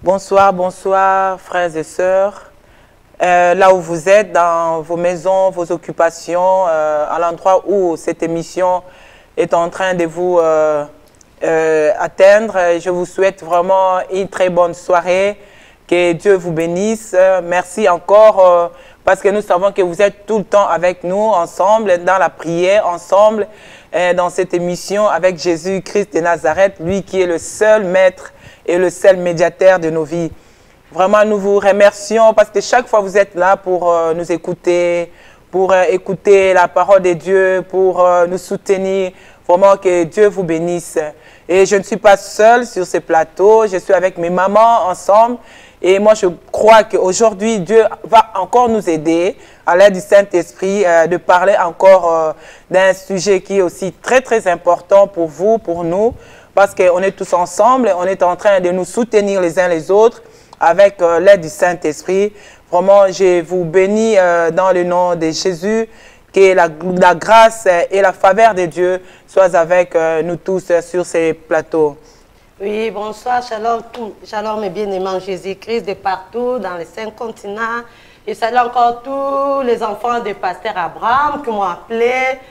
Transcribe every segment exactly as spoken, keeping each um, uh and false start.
Bonsoir, bonsoir, frères et sœurs. Euh, là où vous êtes, dans vos maisons, vos occupations, euh, à l'endroit où cette émission est en train de vous euh, euh, atteindre, je vous souhaite vraiment une très bonne soirée. Que Dieu vous bénisse. Merci encore euh, parce que nous savons que vous êtes tout le temps avec nous, ensemble, dans la prière, ensemble, euh, dans cette émission avec Jésus-Christ de Nazareth, lui qui est le seul maître et le seul médiateur de nos vies. Vraiment, nous vous remercions parce que chaque fois vous êtes là pour euh, nous écouter, pour euh, écouter la parole de Dieu, pour euh, nous soutenir. Vraiment que Dieu vous bénisse. Et je ne suis pas seule sur ce plateau, je suis avec mes mamans ensemble. Et moi, je crois qu'aujourd'hui, Dieu va encore nous aider, à l'aide du Saint-Esprit, euh, de parler encore euh, d'un sujet qui est aussi très, très important pour vous, pour nous, parce qu'on est tous ensemble, on est en train de nous soutenir les uns les autres avec euh, l'aide du Saint-Esprit. Vraiment, je vous bénis euh, dans le nom de Jésus, que la, la grâce et la faveur de Dieu soient avec euh, nous tous euh, sur ces plateaux. Oui, bonsoir, shalom, shalom mes bien-aimés en Jésus-Christ de partout, dans les cinq continents. Je salue encore tous les enfants de Pasteur Abraham qui m'ont appelé.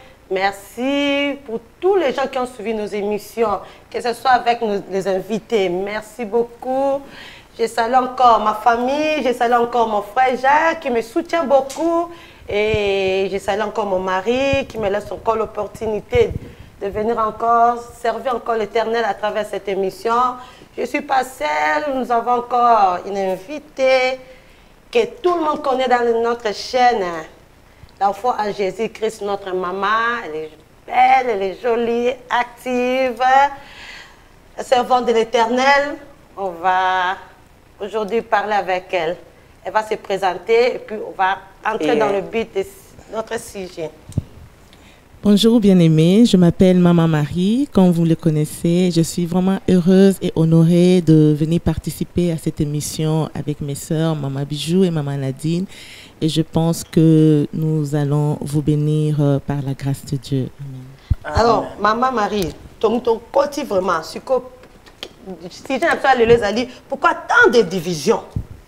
Merci pour tous les gens qui ont suivi nos émissions, que ce soit avec nos, les invités. Merci beaucoup. Je salue encore ma famille, je salue encore mon frère Jacques qui me soutient beaucoup. Et je salue encore mon mari qui me laisse encore l'opportunité de venir encore servir encore l'Éternel à travers cette émission. Je ne suis pas seule, nous avons encore une invitée que tout le monde connaît dans notre chaîne. La foi en Jésus-Christ, notre maman, elle est belle, elle est jolie, active, servante de l'Éternel. On va aujourd'hui parler avec elle. Elle va se présenter et puis on va entrer et dans le but de notre sujet. Bonjour bien-aimés, je m'appelle Maman Marie, comme vous le connaissez. Je suis vraiment heureuse et honorée de venir participer à cette émission avec mes sœurs, Maman Bijou et Maman Nadine. Et je pense que nous allons vous bénir par la grâce de Dieu. Amen. Alors, Maman Marie, ton côté vraiment, si j'ai les ali, pourquoi tant de divisions?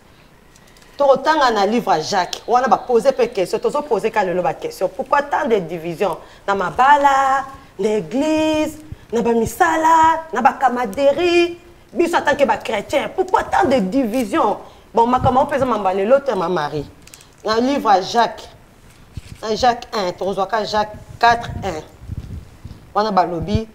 Autant on a un livre à Jacques, on a posé des questions, on a posé des questions. Pourquoi tant de divisions? Dans ma bala, l'église, dans ma misala, dans ma camaderie, bis en tant que chrétien. Pourquoi tant de divisions? Bon, ma comment on peut m'emballer l'autre ma mari. Dans le livre à Jacques, dans Jacques un, tu reçois Jacques quatre, un. On a balobi.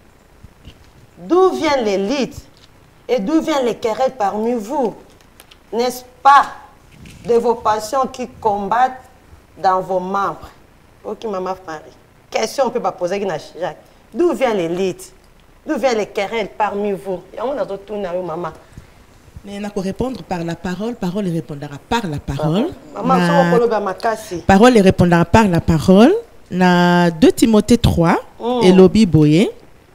D'où viennent les litres et d'où viennent les querelles parmi vous? N'est-ce pas de vos passions qui combattent dans vos membres? Ok, maman Marie. Question on peut pas poser à Jacques. D'où viennent les litres? D'où viennent les querelles parmi vous? Et on a tout maman. Mais on a pour répondre par la parole, parole répondra par la parole. Maman, na... parole répondra par la parole. Na deux Timothée trois mm. et Lobi Boye.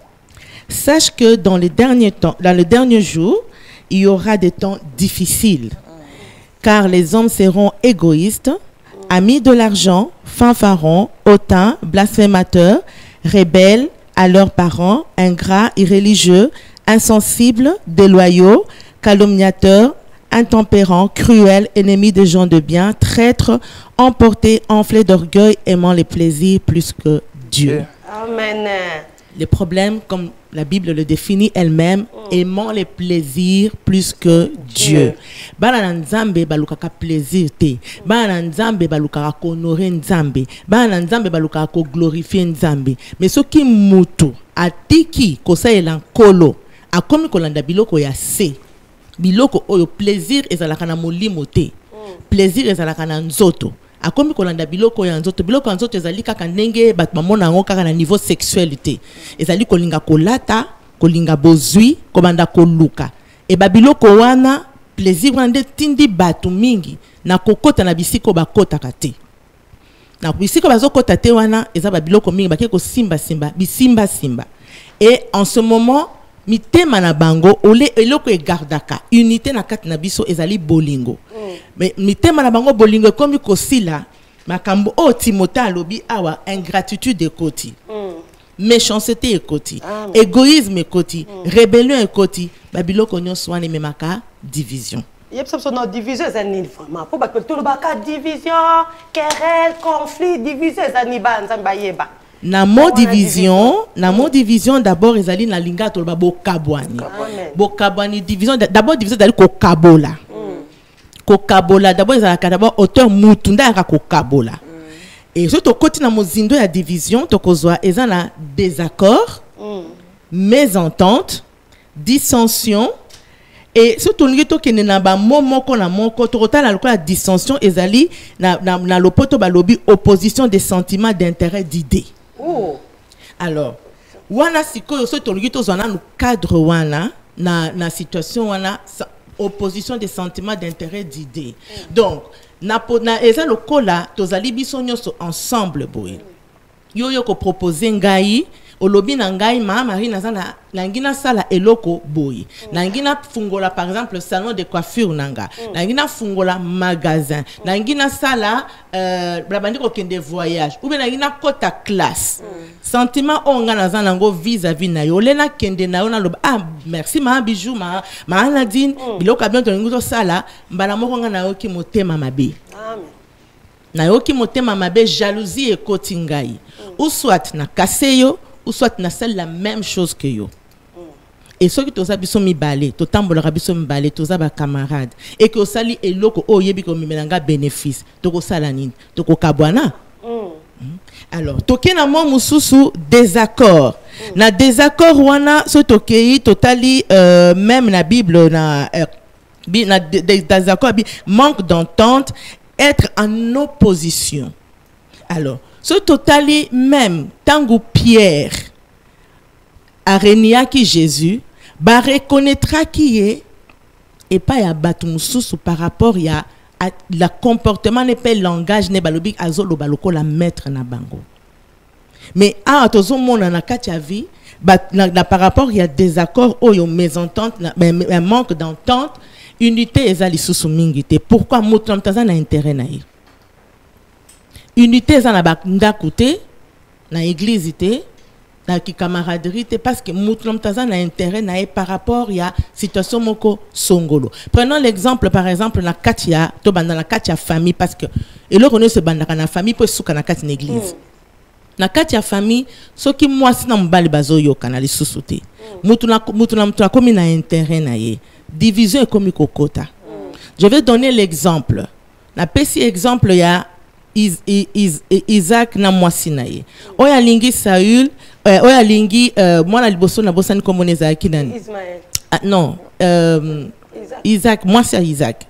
Sache que dans les derniers temps, dans les derniers jours, il y aura des temps difficiles. Car les hommes seront égoïstes, amis de l'argent, fanfarons, hautains, blasphémateurs, rebelles à leurs parents, ingrats, irréligieux, insensibles, déloyaux, calomniateurs, intempérants, cruels, ennemis des gens de bien, traîtres, emportés, enflés d'orgueil, aimant les plaisirs plus que Dieu. Amen. Les problèmes, comme la Bible le définit elle-même, mm. aimant les plaisirs plus que Dieu. Bana nzambe balukaka plaisir te. Bana nzambe balukaka honorer nzambe. Bana nzambe balukaka ko glorifier nzambe. Mais ce qui mutu atiki kosa elankolo akomi kolanda biloko ya se. Biloko oyo plaisir ezalaka na molimo te. Plaisir ezalaka na nzoto. Akomi kolanda biloko ya nzoto, biloko ya nzoto ezali kaka ndenge bat mamona yango kaka na niveau sexualité. Ezali kolinga kolata, kolinga bozui, kobanda koluka. E ba biloko wana plaisir wana tindi batu mingi na kokota na bisiko bakota kate. Na bisiko bazokota te wana eza ba biloko mingi bake ko simba simba, bisimba simba. Et en ce moment mitema na bango ole eloko e gardaka unité na kati na biso ezali bolingo. Mais mitema na bango bolingo comme kosila makambo o Timothée alobi awa ingratitude ekoti mm. méchanceté ekoti égoïsme ekoti mm. rébellion ekoti babiloko nyonso wana memaka division. Il y a une division, c'est vraiment. Pour que tout le monde division, querelle, conflit, division, c'est un na mo division, na mo division d'abord ils allaient na linga to ba bokabwani. Bokabwani division d'abord division d'aller ko kabola. Ko kabola d'abord ils allaient d'abord auteur mutunda ya ko kabola. Et surtout côté na mozindo ya division to kozwa eza na désaccord, mésentente, dissension. Et surtout nous to kene na ba momoko na moko to kota na la dissension ezali na na, na lopoto ba lobi opposition des sentiments d'intérêt d'idées. Oh. Alors, wana sikoyo so tolgi to zana no cadre wana na na situation wana opposition des sentiments d'intérêt d'idées. Mm. Donc, na na eza lokola tozali biso nyonso ensemble boye. Yo yo ko proposer ngai olobi na ngai ma mari nazana nangina sala eloko boye. Mm. Nangina fungola par exemple salon de coiffure nanga. Mm. Nangina fungola magasin. Mm. Nangina sala euh blabandi ko kende voyage. Ou bien nangina kota classe. Mm. Sentiment onga nazana ngo vis-à-vis na yo lena kende na yo na loba ah merci ma bijou ma ma Nadine mm. biloko bientôt nguto sala mbala moko nga na yo ki motema mabe. Amen. Na yo ki motema mabe jalousie et kotingai. Mm. Ou soit na kaseyo ou soit na celle la même chose que yo. Mm. Et ceux qui toza biso mi balé, to tambola biso mi balé, toza ba camarade et que osali eloko o yebi ko mimelanga bénéfice, to ko sala nini, to ko kabwana. Mm. Mm. Alors, toke na mo mususu désaccord. Mm. Na désaccord wana so tokei totali euh, même na Bible na euh, bi na désaccord bi manque d'entente, être en opposition. Alors, ce totali même tango Pierre a renia qui Jésus ba reconnaîtra qui est et pas ya batumususu par rapport ya à le comportement n'est pas langage ne balobi azolo baloko la maître na bango. Mais ah tozo mona na katia vie na par rapport ya désaccord o yo mésentente un manque d'entente unité ezali susu mingi te. Pourquoi moto mtaza na intérêt na ye unité za na bakunda côté na église té na ki camaraderie té parce que moto mtaza na intérêt na par rapport ya situation moko songolo. Prenons l'exemple par exemple na katia to banda na katia famille parce que et le rené se banda na famille pour souka na katia église. Mm. Na katia famille soki mwasi na mbali bazo yoka na lisusu té. Moto na moto na mto komi na intérêt na ye. Division est comme kokota. Mm. Je vais donner l'exemple. Na pesi exemple ya Is, is, is, Isaac na mwasi na ye. Oya lingi Saül, euh, oya lingi euh, mwana liboso na bosani komoneza kinani. Ismaël. Ah, non, euh, Isaac. Isaac, mwasi ya Isaac.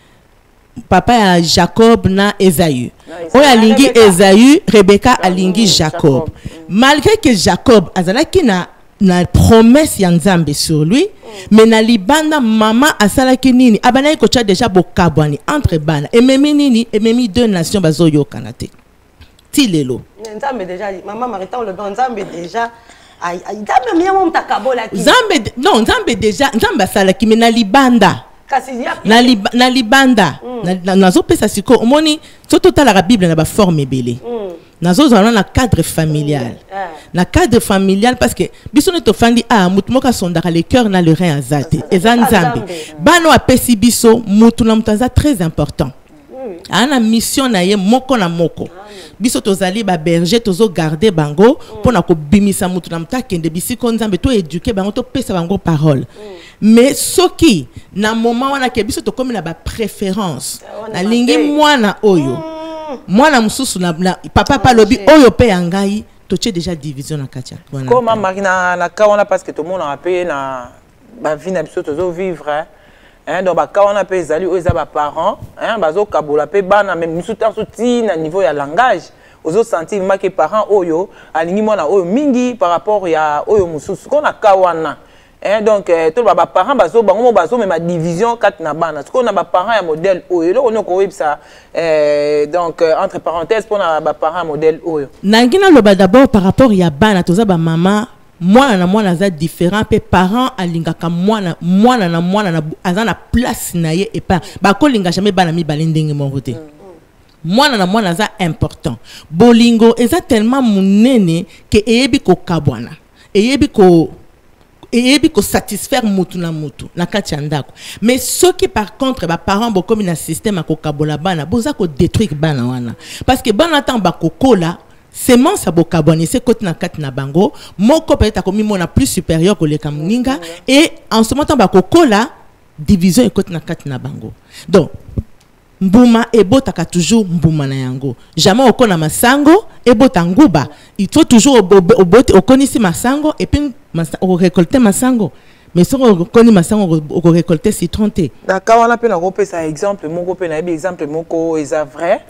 Papa ya Jacob na Esaü. Oya lingi Esaü, Rebecca a lingi Jacob. Jacob. Malgré que Jacob azalaki na na promesse ya Nzambe sur lui, mm. mais na libanda mama asalaki nini abana ko cha déjà bokabwani entre bana et même nini et même deux nations bazoyo kanate ti lelo Nzambe déjà mama marita le Nzambe déjà ay ay Nzambe miya mo mtakabola ki Nzambe non Nzambe déjà Nzambe asalaki mais na libanda na, li, na libanda mm. na nazo pesa siko omoni soto tala la Bible na ba forme belé mm. nazo zana na cadre familial mm. ah. na cadre familial parce que biso ne to fandi ah mutu moka sondaka le cœur na le rein azate eza Nzambe bano apesi biso mutu na mutaza très important mm. ana mission na ye moko na moko ah. biso tozali ba berger tozo garder bango mm. pona ko bimisa mutu na mutaka kende bisiko Nzambe to éduquer bango to pesa bango parole mm. Mais soki na moment wana ke biso to komi na ba préférence na lingi mwana oyo mwana mususu na, na papa pa lobi oyo pe yangai to che déjà division na katia comme marina na kawana parce que tout le monde a payé na ba vie na biso tozo vivre hein donc ba kawana pe ezali oyo za ba parents hein bazo kabola pe bana même mususu ta souti na niveau ya langage ozo sentir ma ke parents oyo alingi mwana oyo mingi par rapport ya oyo mususu ko na kawana. Hein, donc, euh, tous les parents, baso, bango, baso, mais ma division, quatre na bana. Ce qu'on a, parents, un modèle oyo. Là, on a quoi ça? Donc, euh, entre parenthèses, pour na parents, modèle oyo. Nangina loba d'abord par rapport ya bana, toza ba maman, moi na moi na za différent, pe parents alinga ka moi na moi na moi na azana place na ye et pas. Ba ko linga jamais bana mi balendenge mon côté. Moi na moi na za important. Bolingo eza tellement munene que eyebi ko kabwana. Eyebi ko et ebi ko satisfaire mutu na mutu na kati ya ndako. Mais ceux qui par contre ba parents bo comme na système a ko kabola bana boza ko détruire bana wana parce que bana tant ba kokola semence a bokaboni c'est côté na kati na bango moko peut-être ko mimona plus supérieur que le kamninga et en ce moment ba kokola division et côté na kati na bango. Donc mbuma ebotaka toujours mbuma na yango jamais okona masango ebota nguba il faut toujours obote okonisi masango et puis o récolter masango mais si on connaît masango on récolter citron té d'accord on a peine à ça exemple moko pe na exemple moko est vrai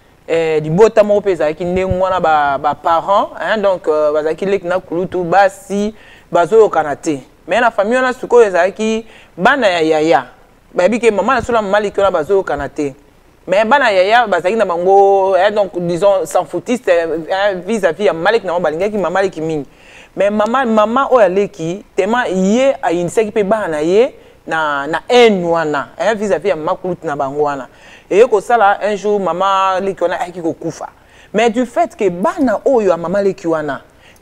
eh du bota moko pe za ki ndengwana ba ba parents hein donc bazaki lek na kulutu basi bazo kanate mais la famille on a suko ezaki bana ya yaya ba bi ke maman na sula mali ko na bazo kanate mais bana yaya bazaki na bango donc disons sans foutiste vis-à-vis ya malik na balinga ki maman ki mingi mais maman maman o aleki tellement yé a une seki pe bana yé na na enwana hein vis-à-vis ya makulut na bango wana et ko sala un jour maman leki ona aki ko kufa mais du fait que bana oyo maman leki wana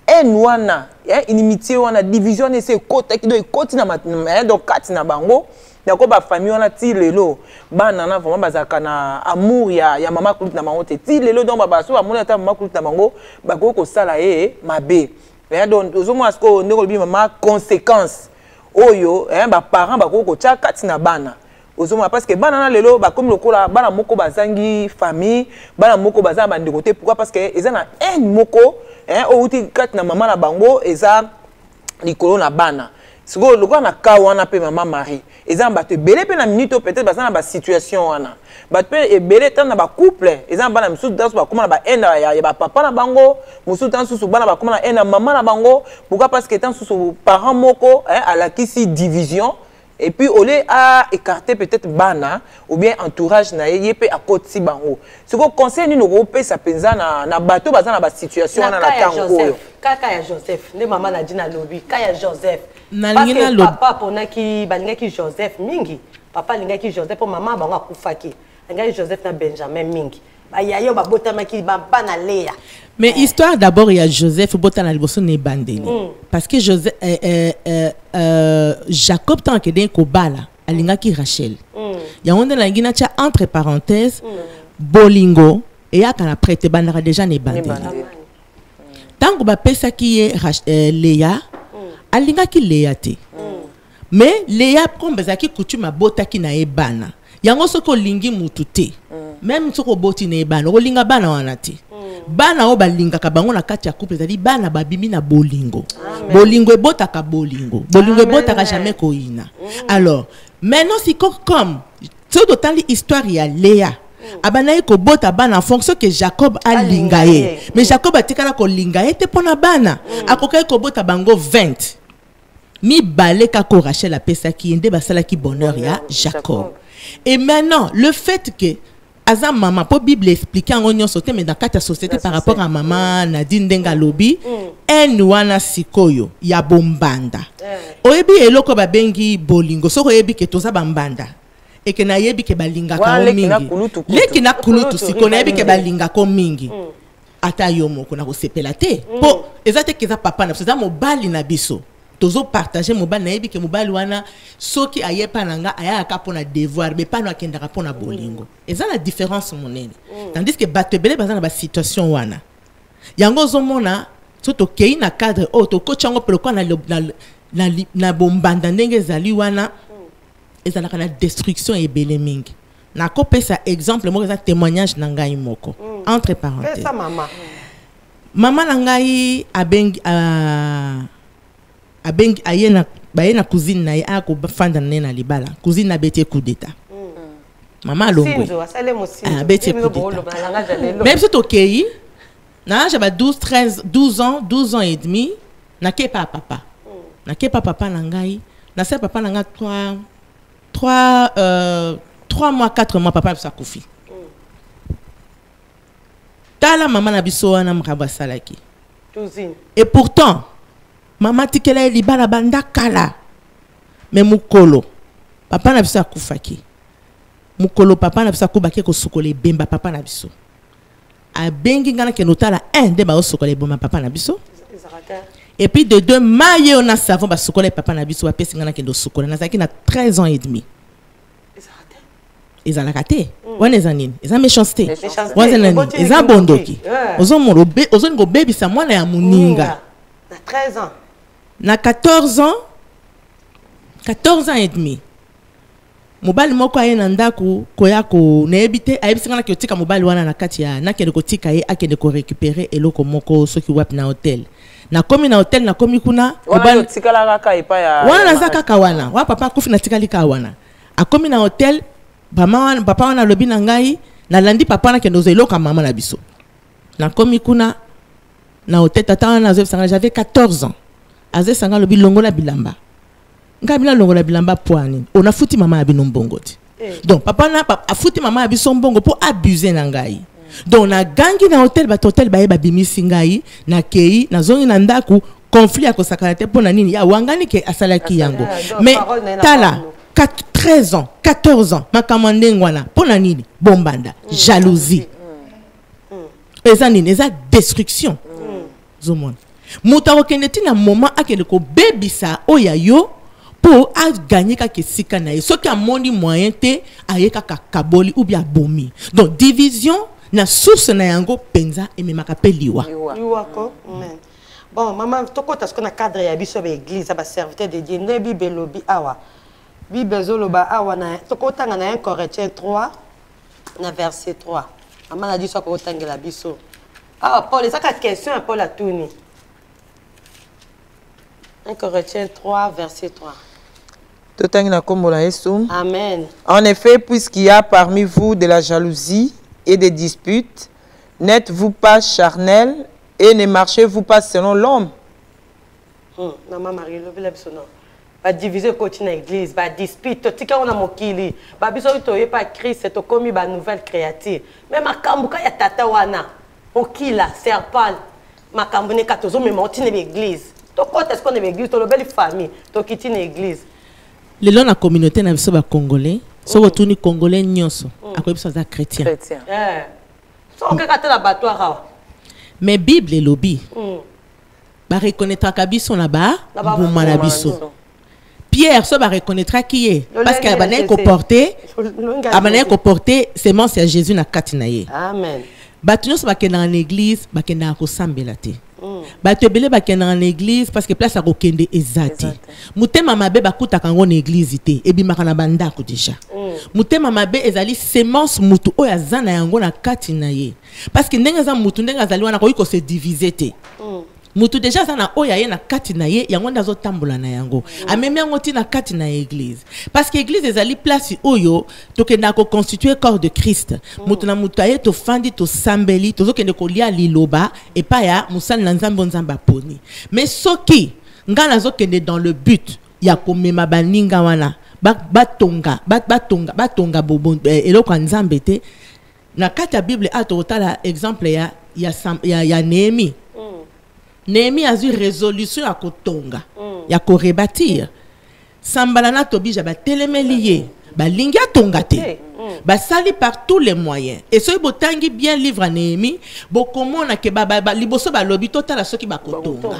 enwana hein inimitié wana division ne se côté ki do côté na donc kati na bango Yako ba famille on a ti lelo bana na vraiment bazaka na amour ya ya mama kulut na bango te ti lelo donc ba so amona ta mama kulut na bango ba ko ko sala e mabe et donc ozomo asko ndeko bi mama conséquence oyo hein ba parents ba ko ko tia kati na bana ozomo parce que bana na lelo ba comme lokola bana moko bazangi famille bana moko bazana bande côté pourquoi parce que eza na un moko hein o uti kati na mama na bango eza likolo na bana siko lokola na ka wana pe mama Marie ezan ba te belé pe na minute peut-être ba na ba situation wana ba pe e belé tan na ba couple ezan ba na musu dans ba comment na ba enda ya ba papa na bango musu tan susu ba na ba comment na enda maman na bango pourquoi parce que tan susu parent moko hein à la kisi division et puis au lieu à écarter peut-être bana ou bien entourage na yé pe à côté bango siko conseil ni no pe sa penza na na bateau ba na ba situation na na tango kaka ya Joseph ne maman na dina lobi kaka ya Joseph parce que papa pona ki balinga ki Joseph mingi papa linga ki Joseph pour maman bango akufaki linga Joseph na Benjamin mingi ba yayo ba botama ki ba na Léa mais histoire d'abord il y a Joseph botana liboso ne bandeni parce que Joseph euh, euh, euh, Jacob tant que den ko bala alinga ki Rachel ya onde la ngina tia entre parenthèses bolingo et akana prête bandara déjà ne bandeni tant que ba pesa ki Léa alinga ki Léa te mais Léa comme bazaki coutume bota ki na ebana yango soko lingi mutu te même soko boti na ebana o linga bana wana te bana o balinga ka bango na kati ya couple zali bana babimi na bolingo bolingo ebota ka bolingo bolingo ebota ka jamais koina alors maintenant si comme tout autant l'histoire ya Léa abana ko bota bana en fonction que Jacob a lingaye mais Jacob a tikala ko lingaye te pona bana akokai ko bota bango vingt mi balé kako Rachel a pesa ki ende basala ki bonheur ya Jacob. Et maintenant le fait que Azam maman pour Bible expliquer en union sauté mais dans quatre sociétés par rapport à maman Nadine Denga Lobi en wana sikoyo ya bombanda oyebi eloko babengi bolingo soko yebi ke toza bambanda et que na yebi ke balinga ka mingi leki na kulutu siko na yebi ke balinga ko mingi ata yo moko na ko sepela te po ezate ke za papa na za mobali na biso tozo partager mobali na yebi ke mobali wana soki ayepa nanga aya ka pona devoir mais pas no akenda ka pona bolingo eza la différence monene tandis que batebele bazana ba situation wana yango zomona soto kei na cadre o to kochango peloko na na na bombanda ndenge zali wana eza na destruction ebele mingi na ko pesa exemple mo eza témoignage na ngai moko entre parenthèses ça maman maman na ngai abengi a abengi ayena bayena cousine na ya ko fanda na libala cousine na bete coup d'état maman longwe ah bete coup d'état même c'est OK na j'avais douze treize douze ans douze ans et demi na ke pa papa na ke pa papa na ngai na se papa na nga trois trois euh trois mois quatre mois papa sa kufi tala maman na biso wana mkaba salaki cousine et pourtant maman tikela libala banda kala mais mukolo papa na biso akufaki mukolo papa na biso akubaki ko sukole bemba papa na biso a bengi ngana ke notala un de ba sukole bemba papa na biso Et puis de deux, maille on a savon ba sukola papa na biso ba pesi ngana kendo sukola na zaki na treize ans et demi. Ils ont raté. Ouais les années. Ils ont méchanceté. Ouais les années. Ils ont bondoki. Ils ont mon robé, ils ont go baby ça moi na muninga. Na treize ans. Na quatorze ans. quatorze ans et demi. Mobile moko ayena ndaku koya ko na ebite ayebisi ngana ke tika mobile wana na kati ya na kende ko tika ye akende ko récupérer eloko moko soki wap na hotel. Na komi na hotel na komi kuna mobile tika la kaka ipa ya. Wana za kaka wana. Wa papa kufi na tika lika wana. A komi na hotel Papa, papa wana lobi na ngai na landi papa na kendo zelo ka mama na biso. Na komi kuna na hotel tata wana sanga j'avais quatorze ans. Aze sanga lobi longola bilamba. Nga bila longola bilamba poani. On a fouti mama abi nombongoti. Eh. Donc papa na a fouti mama abi sombongo pour abuser na ngai. Mm. Donc na gangi na hotel ba hotel ba ba bimisi ngai na kei na zongi na ndaku conflit a kosakana te pona nini ya wangani ke asalaki yango. Mais tala treize ans, quatorze ans, ma commande ngwana, pona nini, bombanda, jalousie. Eza nini, eza destruction. Zomon. Muta okendeti na moment akende ko bebisa oya yo pour a gagner kaka sika na ye. Soki amondi moyen te ayeka kakaboli ou bien bomi. Donc division na source na yango penza et memaka pe liwa. Liwa ko. Amen. Bon, maman, tokota ce qu'on a cadre ya biso ba église, ba serviteur de Dieu, ne bi belobi awa. Bible zoloba awana tokotanga na un Corinthiens trois na verset trois. Maman a dit ça ko tangela biso. Ah Paul, ça ka question à Paul Atuni. un Corinthiens trois verset trois. Totangina kombola Yesu. Amen. En effet, puisqu'il y a parmi vous de la jalousie et des disputes, n'êtes-vous pas charnels et ne marchez-vous pas selon l'homme? Hum, maman Marie le bible sono. Ba diviser côté na église, ba dispute, tika ona mokili. Ba biso to ye pa Christ to komi ba nouvelle créature. Mais makambuka ya tata wana. Okila serpent. Makambu ne katozo me monti na église. To côté est-ce qu'on est église, to le belle famille, to kiti na église. Le long na communauté na biso ba congolais, so retourni congolais nyonso, akoyi biso za chrétien. Chrétien. Eh. So on kata la batoire. Mais Bible et lobby. Ba reconnaître ka biso na ba, buma na biso. Pierre, ça va reconnaître qui est. Parce qu'il a bien comporté, a bien comporté, c'est mon c'est Jésus na katinaye. Amen. Batuno ça va que dans l'église, va que na ko sambelate. Batu belé va que dans l'église parce que place à kokende ezati. Mutema mabe ba kuta kango na église té et bimaka na banda ko déjà. Mutema mabe ezali semence mutu oya zana yango na katinaye. Parce que ndenga za mutu ndenga zali wana ko se diviser té. Mutu déjà ça na oya ye na kati na ye yango ndazo tambola na yango amemi yango ti na kati na église parce que église ezali place oyo tokenda ko constituer corps de Christ mutu na mutu aye to fandi to sambeli to zokende ko lia liloba et pa ya musali na nzambo nzamba poni mais soki ngana zokende dans le but ya ko mema baninga wana batonga batonga batonga bobo eloko nzambe te na kati ya Bible a to tala exemple ya ya ya, ya Néhémie. Néhémie a eu résolution à kotonga, ya ko rebâtir. Sambalana tobija ba telemelié, ba lingia tongate. Ba sali par tous les moyens. Et so botangi bien livre à Néhémie, bo komona ke ba ba liboso ba lobi totala soki ba kotonga.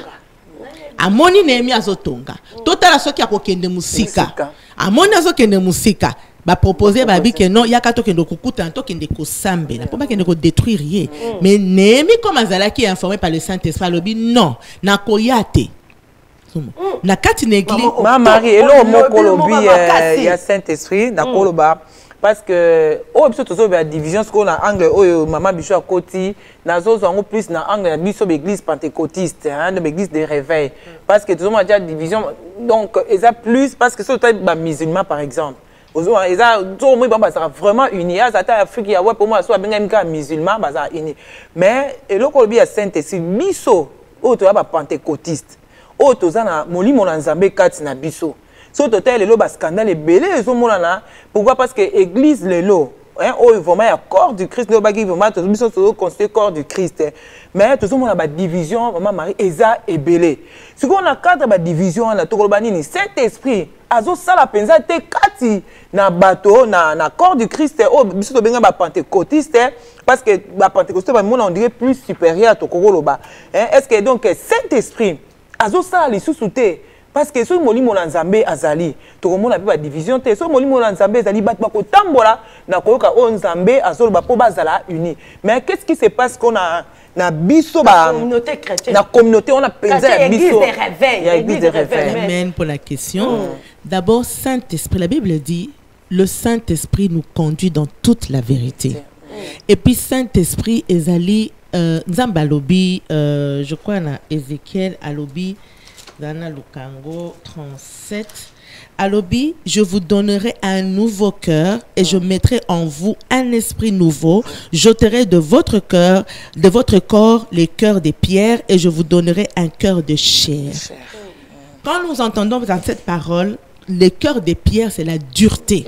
Amoni Néhémie azotonga. Totala soki akokende musika. Amoni azokende musika. Ba proposer ba bi que non yaka to kendo kukuta to kende ko sambe na pas kende ko détruire ye mais Néhémie comme azala qui est informé par le Saint-Esprit lobi non na koyate na kati n'église ma Marie elo moko lobi ya Saint-Esprit na koloba parce que o biso tozo ba division ce qu'on a angle o mama biso a koti na zo zo plus na angle biso l'église pentecôtiste hein de l'église de réveil parce que tozo ma déjà division donc eza plus parce que c'est ba musulman par exemple. Ils ont vraiment unis. Ils ont Afrique, pour moi, soit bien musulman, unis. Mais le Colombie a Saint-Esprit, biso, auto ya pentecôtiste, auto zana moli monanzambe kati na biso. So total le scandale belé zo monana. Pourquoi? Parce que église le lo, hein, oh vraiment ya corps du Christ, le bagi vraiment tout biso so construit corps du Christ. Mais tout monde a ba division, maman Marie eza et belé. Ce qu'on a cadre ba division na to Kolobani ni Saint-Esprit azo sala penza te kati na bato na na corps du Christ oh biso to benga ba pentecôtiste parce que ba pentecôtiste ba mona on dirait plus supérieur to kokoloba hein est-ce que donc Saint-Esprit azo sala lisusu te parce que so molimo na Nzambe azali to komona pe ba division te so molimo na Nzambe azali bat ba ko tambola na koyoka o Nzambe azolo ba po bazala uni mais qu'est-ce qui se passe qu'on a na biso ba communauté chrétienne la communauté on a pensé à biso église des réveils église des réveils. Amen pour la question. Mm. D'abord, Saint-Esprit, la Bible dit le Saint-Esprit nous conduit dans toute la vérité. Mm. Et puis Saint-Esprit ezali euh, Nzamba lobi euh, je crois na Ézéchiel alobi dans Lukango trente-sept alobi, je vous donnerai un nouveau cœur et je mettrai en vous un esprit nouveau. J'ôterai de votre cœur, de votre corps, les cœurs des pierres et je vous donnerai un cœur de chair. Quand nous entendons dans cette parole, les cœurs des pierres, c'est la dureté.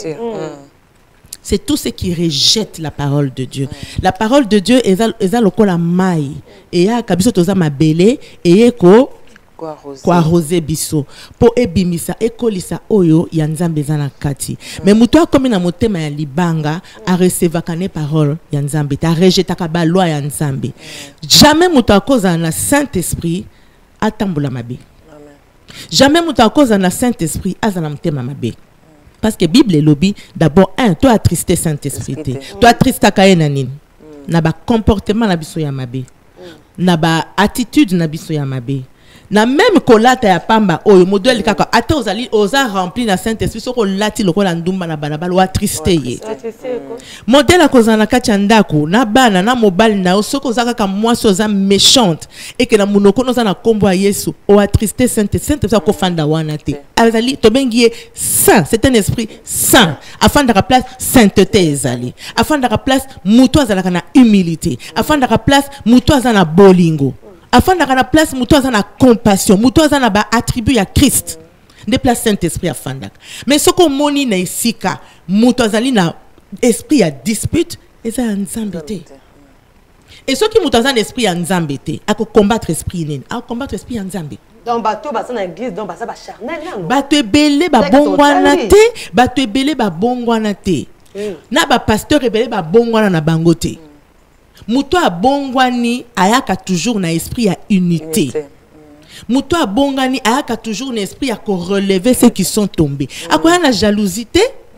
C'est tout ce qui rejette la parole de Dieu. La parole de Dieu est le la maille. Et il y a kabiso ma belé et eko kwa rosé biso po ebimisa ekolisa oyo ya Nzambe zana kati mais muto akomi na motema ya libanga a recevoir kane parole ya Nzambe ta rejeta ka ba loi ya Nzambe jamais muto akoza na Saint-Esprit atambola mabe jamais muto akoza na Saint-Esprit azana motema mabe parce que Bible lobby d'abord un toi attristé Saint-Esprit toi attristé kaena nini na ba comportement na biso ya mabe na ba attitude na biso ya mabe na même kolata ya pamba oyo modèle kaka ate ozali oza rempli na Saint-Esprit soko lati lokola ndumba na balabala wa triste ye modèle akozana kati ya ndako na bana na mobali na soko ozaka ka mwasi oza méchante et que na munoko oza na kombo ya Yesu o attriste Saint-Esprit Saint ko fanda wana te azali to bengi saint c'est un esprit saint afin de place sainteté ezali afin de place muto azalaka na humilité afin de place muto azana bolingo afin de la place muto azana compassion muto azana ba attribut ya Christ de place Saint-Esprit afin dak mais soko moni na isika muto azali na esprit ya dispute eza Nzambe te et ceux qui muto azana esprit ya Nzambe te ako combattre esprit nini ako combattre esprit ya Nzambe donc bato basa na église donc basa ba charnel non bato ebele ba bongwana te bato ebele ba bongwana te na ba pasteur ebele ba bongwana na bango te muto abongwani ayaka toujours na esprit ya unité. unité. Muto abongani ayaka toujours na esprit ya ko relever ceux qui sont tombés. Mm. Akoya na jalousie.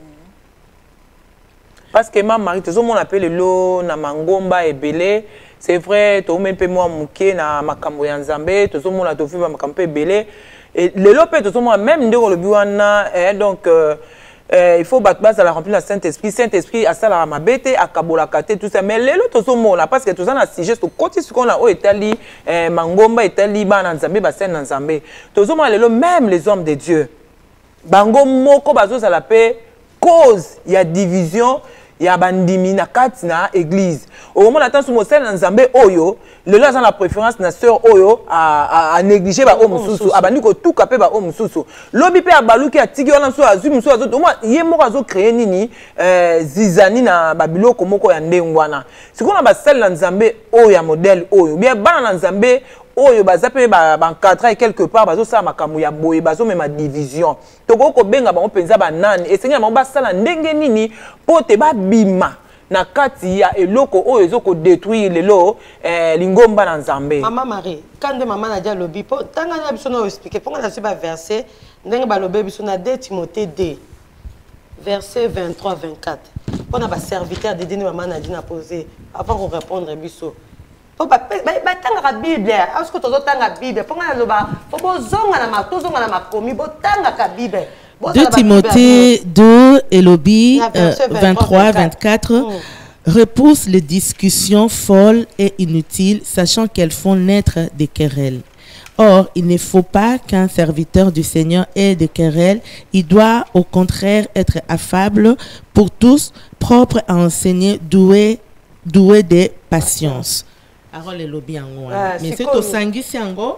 Parce que ma mari tout monde appelle lo na mangomba ebele, c'est vrai to même pe moi muke na makambo ya Nzambe, tout monde a to vivre makambo ebele et le lopé tout monde même ndeko le biwana donc euh, Euh, il faut battre base à la remplir le Saint-Esprit. Saint-Esprit, à ça la mabete, à kabola kate, tout ça. Mais les autres sont là parce que tout ça n'a sujet. Tout côté ce qu'on a au Italie, Mangomba, Italie, Ban Nzambe, Bassin Nzambe. Tout ça, même les hommes de Dieu. Bango moko bazo ça la paix cause il y a division. Il y a bandimi na kati na église. Au moment où on a dans Nzambe oyo, le là la préférence na sœur oyo à à négliger ba homme susu, abandi ko tout capé ba homme susu. Lobi pe abaluki atigi ona so azu musu azo to moi ye moko azo créer nini euh zizani na babiloko moko ya ndengwana. Sikona ba sel na Nzambe oyo ya modèle oyo. Bien bana na Nzambe oyo bazape ba encadrer quelque part bazo sa makambo ya boye bazo même division toko ko benga ba penza ba nani esenga ba basala ndenge nini po te ba bima na kati ya eloko oyo ezoko détruire lelo eh lingomba na Nzambe. Maman Marie quand de maman na dia lobi po tanga na biso no expliquer pour na ba verset ndenge ba lobi biso na deux Timothée deux verset vingt-trois vingt-quatre pour na ba serviteur de Dieu maman na dina poser avant qu'on répondre biso. Faut pas ba tanga la Bible est-ce que tozo tanga Bible pour nga loba faut bozonga na ma tozonga na makomi bo tanga ka Bible deux Timothée deux et lobby euh, vingt-trois vingt-quatre mm. repousse les discussions folles et inutiles sachant qu'elles font naître des querelles. Or, il ne faut pas qu'un serviteur du Seigneur ait des querelles, il doit au contraire être affable pour tous, propre à enseigner, doué doué de patience. Parole et lobby en mais c'est au sangisi ango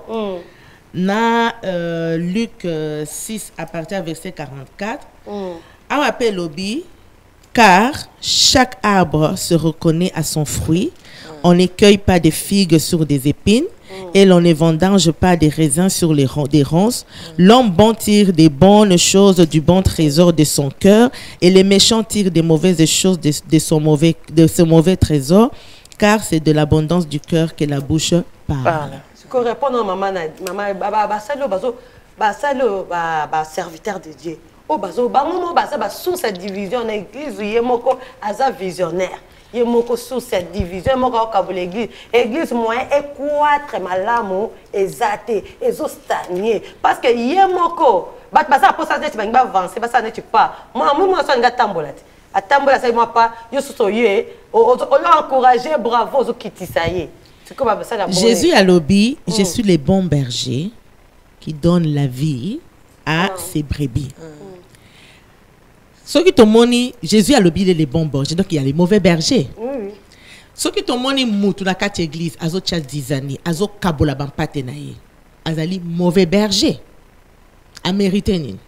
na euh, Luc euh, six à partir du verset quarante-quatre a appelé lobby car chaque arbre se reconnaît à son fruit. Mm. On ne cueille pas des figues sur des épines mm. et l'on ne vendange pas des raisins sur les ron- des ronces. L'homme bon tire des bonnes choses du bon trésor de son cœur, et les méchants tirent des mauvaises choses de, de, son, mauvais, de ce mauvais trésor, car c'est de l'abondance du cœur que la bouche parle. Parle. Ce qu'on répond à maman, maman, bah, bah, ça, le bazo, bah, ça, le, bah, bah, serviteur de Dieu. Oh, bazo, bah, maman, bah, ça, bah, sous cette division, l'église, il y a moko, asa visionnaire. Il y a moko sous cette division, il y a moko au l'église. L'église, moi, est quatre malamo, exaté, exostagné. Parce que il y a moko, bah, bah, ça, pour ça, tu vas avancer, bah, ça, tu pas. Moi, moi, moi, ça, je tambola. À tambola, ça, moi, pas, je suis soyeux, on l'a encouragé, bravo, zo kiti, ça y est. C'est comme ça, la bonne. Jésus a lobby, je suis le bon berger qui donne la vie à Mm. ses brebis. Mm. Ce qui te moni, Jésus a lobby les bons bergers, donc il y a les mauvais bergers. Oui. Ce qui te moni moutou na quatre églises, azo tcha dizani, azo kabola bampate na ye, azali mauvais berger. A mérité nini?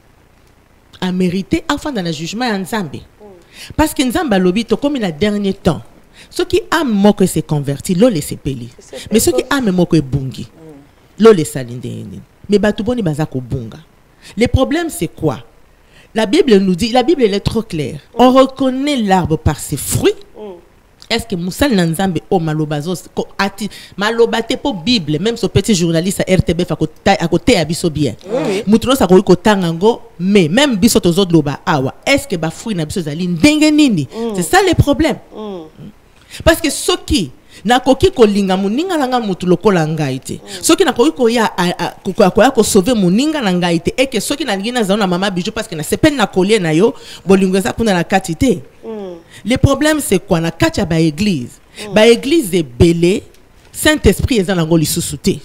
A mérité, enfin dans le jugement en Nzambe. Parce que Nzambe a lobby, to comme il a dernier temps. Ceux qui aiment moi que c'est converti, l'eau les sépeli. Mais ceux qui aiment moi que bungi, l'eau les salinde. Mais batuboni bazako bunga. Le problème c'est quoi? La Bible nous dit, la Bible elle est trop claire. On reconnaît l'arbre par ses fruits. Est-ce que Moussal Nanzambe o malobazo ati malobate pour Bible même ce petit journaliste à R T B à côté à biso bien. Moutuno sa ko tangango mais même biso tozo loba awa. Est-ce que ba fruit na biso zali ndenge nini? C'est ça le problème. Parce que ceux qui na koki ko linga muninga langa mutu lokola ngai te. Ceux qui na koki ko ya ko ko ko sauver muninga na ngai te et que ceux qui na ngina za na mama bijou parce que na sepen na collier na yo bolingo za kuna na katite. Le problème c'est quoi na katia ba église. Ba église est belé, Saint-Esprit est dans l'angoli sous-souté.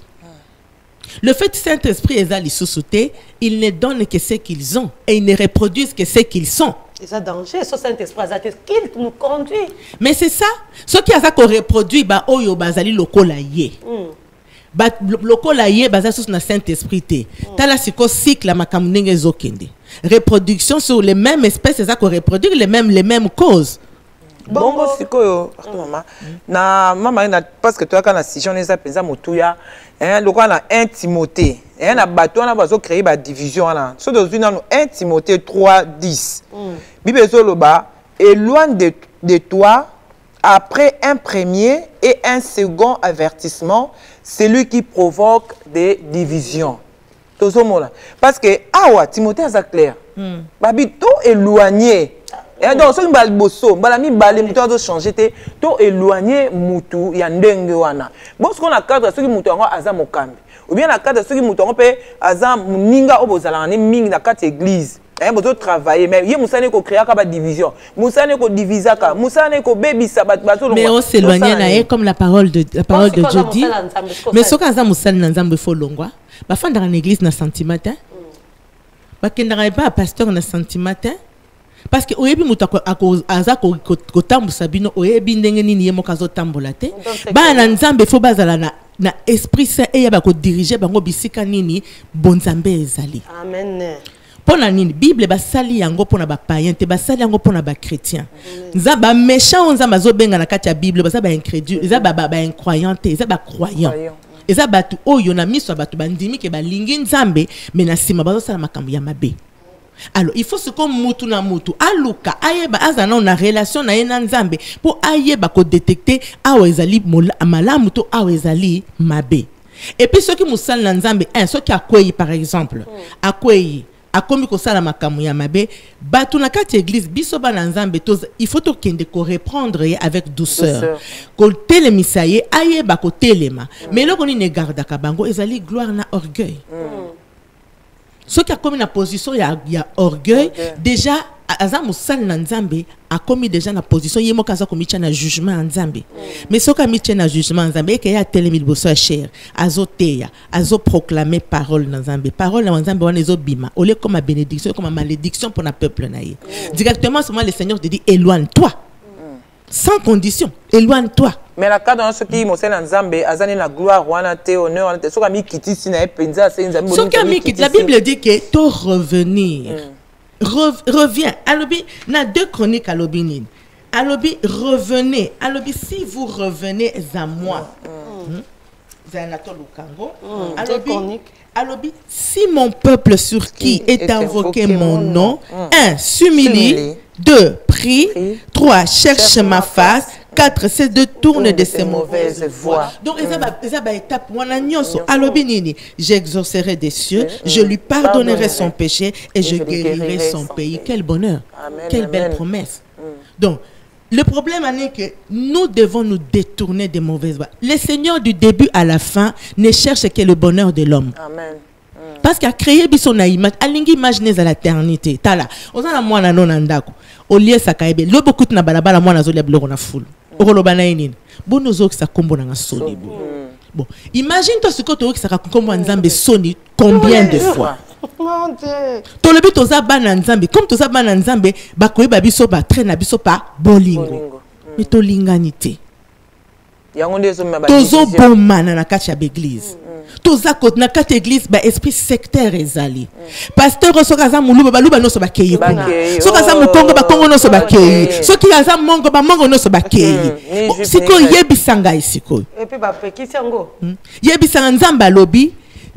Le fait que Saint-Esprit est dans sous-souté, ils ne donnent que ce qu'ils ont et ils ne reproduisent que ce qu'ils sont. C'est ça danger, ce Saint-Esprit, c'est qu'il nous conduit. Mais c'est ça, ce qui a ça qu'on reproduit, bah oyo bazali lokola ye. Ba lokola ye bazali sur na Saint-Esprit te. Tala siko cycle la makamnenge zokende. Reproduction sur les mêmes espèces, c'est ça qu'on reproduit les mêmes les mêmes causes. Bongo sikoyo, maman. Na maman na parce que toi quand la si on les a pensa motuya, hein, le quoi na un Timothée, hein, na bateau na bazo créer ba division là. So dans une un Timothée trois dix. Bible soloba, éloigne de de toi après un premier et un second avertissement, celui qui provoque des divisions. Tozomola. Parce que awa Timothée a clair. Babi to éloigné. Et donc, si on bosso, balami balé mutu a changé te, to éloigné mutu ya ndenge wana. Bon, ce qu'on a cadre ceux qui mutu ngo aza mokambi. Ou bien la cadre ceux qui mutu ngo pe aza muninga obozala ni mingi na quatre église. Hein, bozo travailler mais yé musane ko créer ka ba division. Musane ko diviser ka, musane ko bebisa ba bato. Mais on s'éloigner na ye comme la parole de la parole de Dieu dit. Mais ce kaza musane na nzambe fo longwa, ba fanda na église na sentimatin. Ba kendara ba pasteur na sentimatin. Parce que oyebi mutu aza ko tambusa bino oyebi ndenge nini ye mokazo tambola te ba na nzambe fo bazala na na esprit saint et yaba ko diriger bango bisika nini bonzambe ezali. Amen. Pona nini Bible ba sali yango pona ba païen te ba sali yango pona ba chrétien. Nzamba méchant nzamba zo benga na kati ya Bible ba za ba incrédule, za ba ba incroyant te, za ba croyant. Eza batu oyo na miso batu bandimi ke ba lingi nzambe mais na sima bazo sala makambo ya mabe. Alors, il faut ce qu'on moutou na moutou. Aluka, ayeba, azana, on a relation na yena nzambe. Pour ayeba, ko détecter, awezali, malamuto, awezali, mabe. Et puis, ceux qui moussal na nzambe, un, ceux qui akweyi, par exemple, akweyi, akomi ko sala makamu ya mabe, batu na kati église, biso ba na nzambe, il faut to kende ko reprendre avec douceur. Ko telemisa ye, ayeba, ko telema. Mais là, on ne garde ka bango, ezali, gloire na orgueil. Ceux qui a commis la position, il y a, il y a orgueil. Okay. Déjà, Azam Moussal Nzambe a commis déjà la position. Il y a un commis un jugement en Nzambe. Mais ceux qui ont mis un jugement en Nzambe, il y a tel mille bosso cher. Azo teya, azo proclamer parole dans Nzambe. Parole dans Nzambe, on est au bima. Au lieu comme bénédiction, comme malédiction pour le peuple naïe. Directement, seulement le Seigneur te dit éloigne-toi. Sans condition, éloigne-toi. Mais la cas dans ce qui m'a en Nzambe, azani la gloire, wana te honneur, wana te. So kami kiti sina e penza se Nzambe. So kami kiti, la Bible dit que to revenir, Re, reviens. Alobi na deux chroniques alobinine. Alobi revenez. Alobi si vous revenez à moi. Mm. Mm. alobi, si mon peuple sur qui est, est invoqué mon nom, un, s'humilie, deux, prie, trois, cherche ma face, quatre, se détourne de ses mauvaises voies. Donc, ils ont une étape. J'exaucerai des cieux, je lui pardonnerai son péché et je guérirai son pays. Quel bonheur, quelle belle promesse. Donc, le problème est que nous devons nous détourner des mauvaises voies. Le Seigneur du début à la fin ne cherche que le bonheur de l'homme. Amen. Parce qu'il a créé son image, alingi imaginer à l'éternité. Tala, on a moi na non andako. Au lieu ça kaebe, lo beaucoup na balabala moi na zolia bloko na full. Oko bana inini. Bon nous autres ça kombo na soni. Bon, imagine toi ce que tu ça kombo nzambe soni combien de fois. Mon Dieu. To le but toza bana nzambe, comme toza bana nzambe, ba koyeba biso ba traîna biso pa bolingo. Mais to linganité. Yango ndezo mba ba. Tozo bomana na kati ya église. Toza kot na kati église ba esprit sectaire ezali. Pasteur sokaza muluba baluba no so ba keyi. Sokaza mukongo ba kongo no so ba keyi. Soki aza mongo ba mongo no so ba keyi. Siko yebisanga isiko. Et puis ba pekisi yango. Yebisanga nzamba lobi.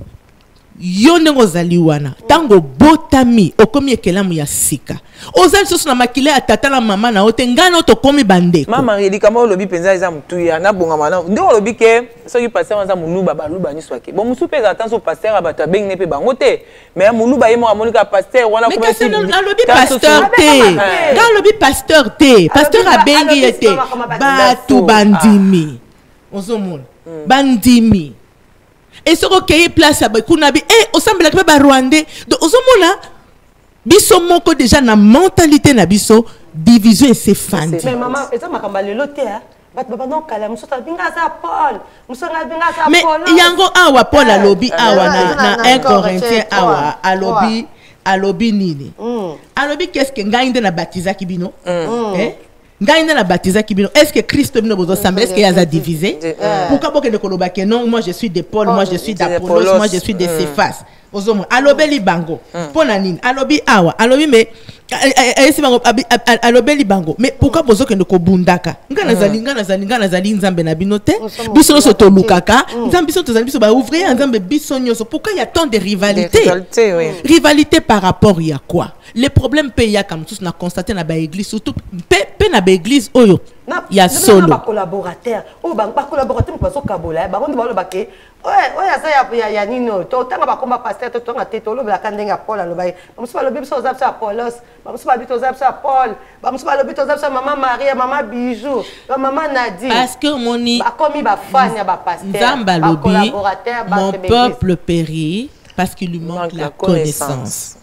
Yo ndenge zali wana tango botami okomi ekelamu ya sika ozali soso na makile ya tata na mama na ote ngana to komi bandeko mama redi kama olobi penza eza mutu ya na bonga mana ndenge olobi ke soki pasteur wanza muluba baluba ni swake bon musu peza attention pasteur abata beng ne pe bango te mais muluba yemo amonika pasteur wana ko mais alobi pasteur te ga alobi pasteur te pasteur abengi ete batu bandimi ozomona bandimi. Et ce qui est place à Bakunabi, et au semble que ba Rwandais, donc au somona, biso moko déjà na mentalité na biso division et c'est fan. Mais maman, et ça m'a cambalé l'autre, hein. Bat baba non kala, muso ta binga za Paul, muso nga binga za Paul. Mais yango awa Paul a lobby awa na un Corinthien awa a lobby a lobby nini. A lobby qu'est-ce que ngainde na baptisa kibino? Eh? Ngaïna la baptisa kibino. Est-ce que Christ nous besoin semble est-ce qu'il y a divisé? Pourquoi beaucoup de kolobake non moi je suis de Paul, moi je suis d'Apollos, moi je suis de Céphas. Ozomo alobeli bango. Pona nini? Alobi awa, alobi mais esi bango alobeli bango. Mais pourquoi bozo que ndoko bundaka? Ngana zali ngana zali ngana zali nzambe na binote? Biso no soto lukaka. Nzambe biso tozali biso ba ouvrier nzambe biso nyoso. Pourquoi il y a tant de rivalité? Rivalité par rapport à quoi? Les problèmes payés comme tous na constaté na ba église surtout pe na ba église oyo. Il y a solo. Ba collaborateur. Oh ba collaborateur ko so kabola. Ba kondo ba lo bake. Ouais, ouais, ça y a, y a Nino. To tanga ba komba pasteur, to tanga teto lo la kandenga Paul lo bay. Ba musu ba lo biso za sa Apollos, ba musu ba bito za sa Paul, ba musu ba lo bito za sa maman Maria, maman Bijou, ba maman Nadine. Parce que moni ba komi ba fan ya ba pasteur, ba collaborateur, ba mon peuple périt parce qu'il lui manque la connaissance.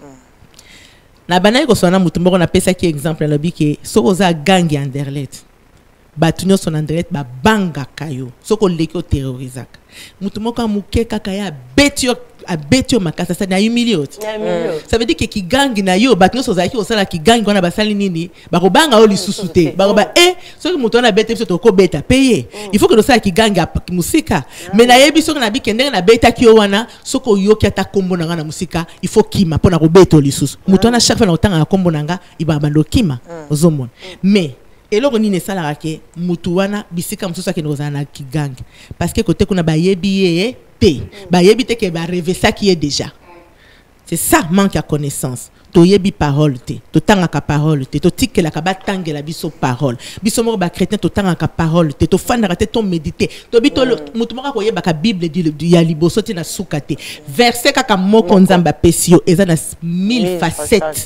Na banayi ko sona mutu mboko na pesa ki exemple na biki so oza gangi Anderlet. Batunyo son Anderlet ba banga kayo. So ko leki o terrorisaka. Mutu moko muke kaka ya betio a betio makasa ça na humilié. Ça veut dire que ki gangi na yo batunyo so zaki osala ki gangi wana basali nini ba ko banga o lisusu te. Ba ko ba eh so ki mutu na bete biso to ko beta payer. Il faut que le ça ki gangi musika. Mais na yebi so na bi kende na beta ki wana so ko yoki ata kombo na na musika il faut kima pona ko beto lisusu. Mutu na chaque fois na otanga kombo nanga iba ba lo kima ozomona. Mais et là, on est là que mutuana bisika mususa ke nozana ki gang parce que côté kuna ba yebi te ba yebi te ke ba rêver ça qui est déjà. C'est ça manque à connaissance. To yebi parole te, to tanga ka parole te, to tike la ka ba tangela biso parole. Biso mo ba chrétien to tanga ka parole te, to fandara te to méditer. To bito mutu mo ka koyeba ka Bible di ya liboso te na sukate. Verset kaka moko nzamba pesio eza na mille facettes.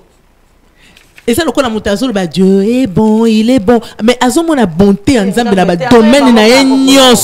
Et ça, le qu'on a monté à Dieu est bon, il est bon. Mais à ce moment, la bonté en Zambie, la domaine n'a rien.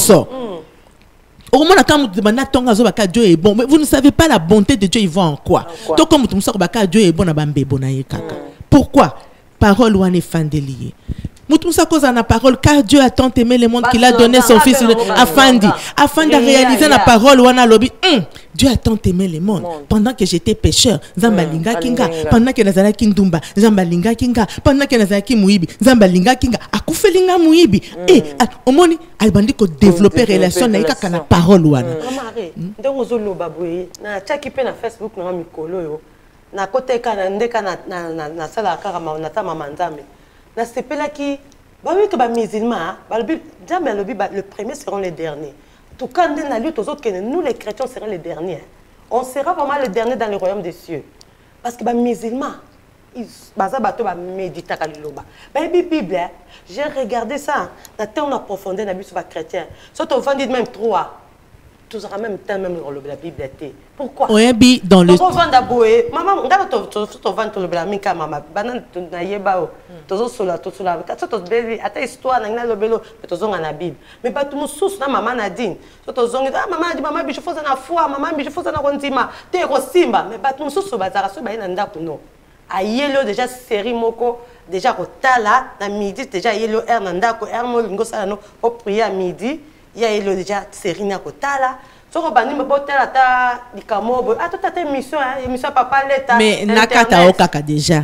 Au moment où Dieu est bon, mais vous ne savez pas la bonté de Dieu, il va en quoi? Donc, comme vous savez, Dieu est bon, pourquoi? Parole ou en est fan de lié. Moutoumsa cause en la parole, car Dieu a tant aimé le monde qu'il a donné son fils afin de, afin de réaliser la parole. Dieu a tant aimé le monde. Pendant que j'étais pécheur, Zambalinga Kinga, pendant que Nazara Kindumba, Zambalinga Kinga, pendant que Nazara Kimuibi, Zambalinga Kinga, Akufelinga Muibi. Et au moins, il a dit qu'on développer relation avec la parole. Donc, on a baboué, na chaki pe na Facebook na mikolo yo, na kote kana ndeka na na na sala karama na ta mama nzambe. Na sepela ki ba oui que ba musulman ba le jamais le le premier seront les derniers. tout cas, nous les chrétiens serons les derniers. On sera vraiment les derniers dans le royaume des cieux. Parce que les musulmans, ils méditent à l'Iloba. La Bible, j'ai regardé ça. On a profondé dans la Bible sur les chrétiens. Surtout, on dit même trois. Tous en même temps, même la Bible. Pourquoi? Oui, dans le. Maman, regarde, tu vas te le minka maman. Banane, tu n'as pas. Tu as sola, tu as sola. Tu as belle. Ata histoire, n'as pas belle. Tu as la Bible. Mais pas tout le monde sous na maman Nadine. Tu as zongé. Ah maman, dit maman, je fais ça na foi. Maman, je fais ça na kontima. Tu es rosimba. Mais pas tout le monde sous bazar. Ça, bah il n'anda pour nous. Ayelo déjà série moko déjà kotala na midi déjà ayelo er nanda ko er mo lingo sala no au prier à midi. Il y a déjà série na kotala. Soko bani me botela ta dikamo ah toute ta émission hein émission papa leta mais nakata okaka déjà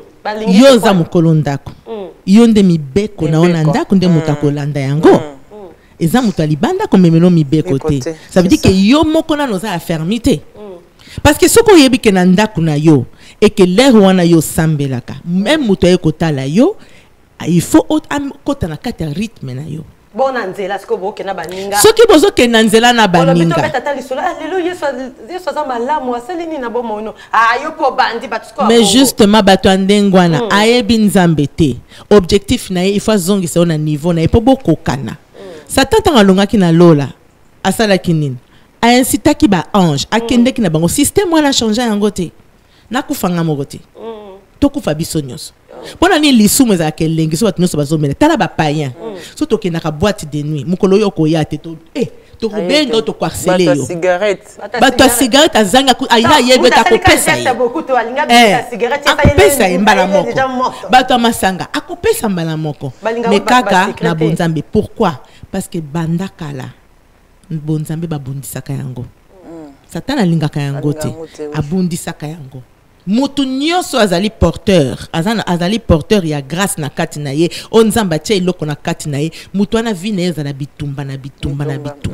yo za mukolo ndako yo nde mibeko na ona ndako nde mutakolanda yango eza mutu alibanda ko memelo mibeko te ça veut dire que yo moko na noza affermité parce que soko yebi ke na ndako na yo et que l'air wana yo sambelaka même mutu ekotala yo il faut kota na kata rythme na yo. Bon anzela siko boke na baninga soki bozo ke nanzela na baninga on beta tali sola lelo yeso yeso za malamu asalini na bomo no ayo po bandi batuko mais justement bato andengwana ayebi nzambe te objectif na il faut zongisa na niveau na epo bokokana satan tanga longaki na lola asala kinini a incitaki ba ange akende ki na bango système wana changer yango te nakufanga moko te tokufa biso nyonso pona ni lisumu za kelengi so batino so bazomela tala ba païen so to ke na ka boîte de nuit mukolo yo ko ya te to eh to kubenga to kwarcele yo cigarette bato cigarette azanga ayina yebe ta kopesa ye beaucoup alinga bisa cigarette ya pesa mbala moko bato masanga akopesa mbala moko mais kaka na bonzambe pourquoi parce que banda kala bonzambe babundisaka yango satana lingaka yango te abundisaka yango mutu nyonso azali porteur azana azali porteur ya grâce na kati na ye onzamba tie iloko na kati na ye mutu ana vie na ezala bitumba na bitumba na bitumba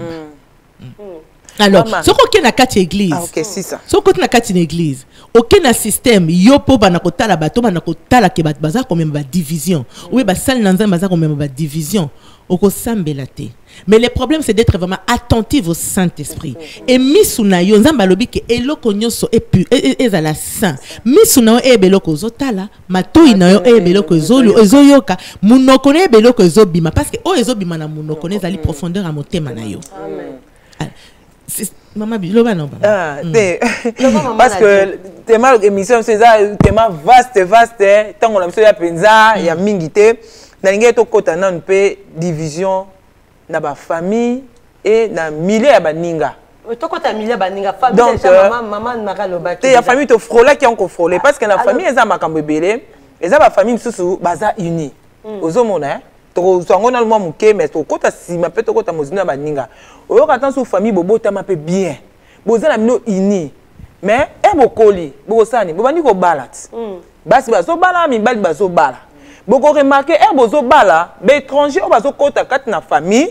alors soko ke na kati église ah OK c'est ça soko na kati na église OK na système yo po bana kotala bato bana kotala ke bat baza comme ba division ou ba sal na nzamba baza comme ba division oko sambela te. Mais le problème c'est d'être vraiment attentif au Saint-Esprit. Et misuna yo nzamba lobi ke eloko nyonso e pu ezala saint. Misuna e beloko zotala, matoi na yo e beloko ezolo ezoyoka, munoko ne beloko ezobima parce que o ezobima na munoko ne zali profondeur à motema na yo. Amen. Maman biloba non ba. Ah, parce que tema émission c'est ça tema vaste vaste tant on a monsieur ya penza ya mingité na linge to kota na pe division na ba famille et na milieu ya baninga to kota milieu ya baninga famille ça maman maman makaloba te ya famille to frola qui on frôler parce que na famille eza makambo belé eza ba famille susu baza uni ozomona to sango na lwa muke mais to kota sima pe to kota mozina baninga oyo katan su famille bobota ma pe bien boza na mino uni mais e bokoli bokosani bobandi ko balat basi bazo bala mi bali bazo bala boko remarquer er bozo bala be étranger o bazo kota kat na famille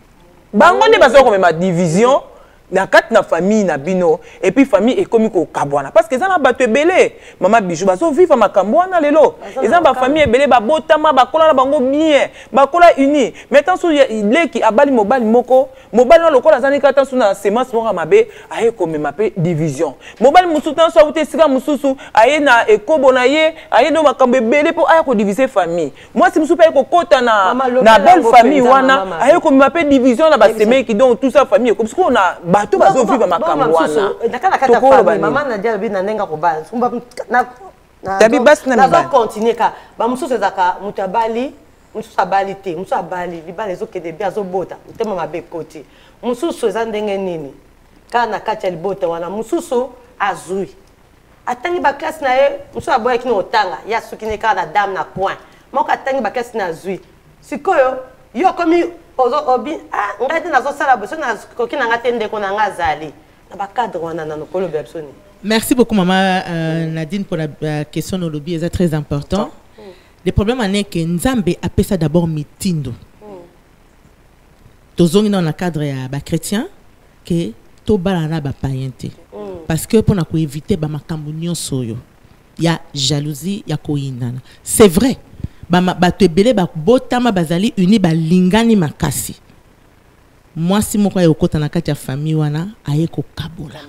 bango nde bazo ko ma division na kat na famille na bino et puis famille ekomi ko kabwana parce que ça na bato ebele mama bijou bazo vivre makambo wana lelo eza ba famille ebele ba botama ba kola na bango bien ba kola uni maintenant sou leki abali mobali moko mobali na lokola zani kata sou na semence moko mabe aye ko mema pe division mobali mususu tan so uti sika mususu aye na ekobo na ye aye no makambo ebele po aye ko diviser famille moi si mususu pa ko kota na na belle famille wana aye ko mema pe division na ba semeki qui donc tout ça famille comme ce qu'on a bato bazo vivre makambo wana nakala kata famille maman na dia bi na nenga ko bala na tabi bas na na continuer ka ba mususu ezaka mutabali mususu abali te mususu abali libala ezoke de bia zobota mutema mabe koti mususu eza ndenge nini kana kati ya libota wana mususu azui atangi ba classe na ye mususu aboya kini otanga ya sukine ka na dame na coin moko atangi ba classe na azui sikoyo yo komi ozo obi ah ngati nazo sala boso na kokina ngate ndeko na ngazali na ba cadre wana na nokolo bebsoni. Merci beaucoup maman euh, Nadine pour la euh, question de lobby est très important. Mm. Le problème est que Nzambe appelle ça d'abord mitindo. Tozongi dans le cadre ya ba chrétien que to balana ba païenté. Parce que pour na ko éviter ba makambo nyonso yo. Ya jalousie ya ko inana. C'est vrai. Ba bato ebele ba botama bazali uni ba lingani makasi. moi si moko ya okota na kati ya famille wana aye ko kabola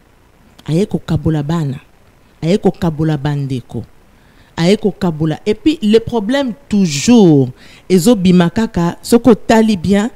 aye ko kabola bana aye ko kabola bandeko aye ko kabola et puis le problème toujours ezo bimakaka soko tali bien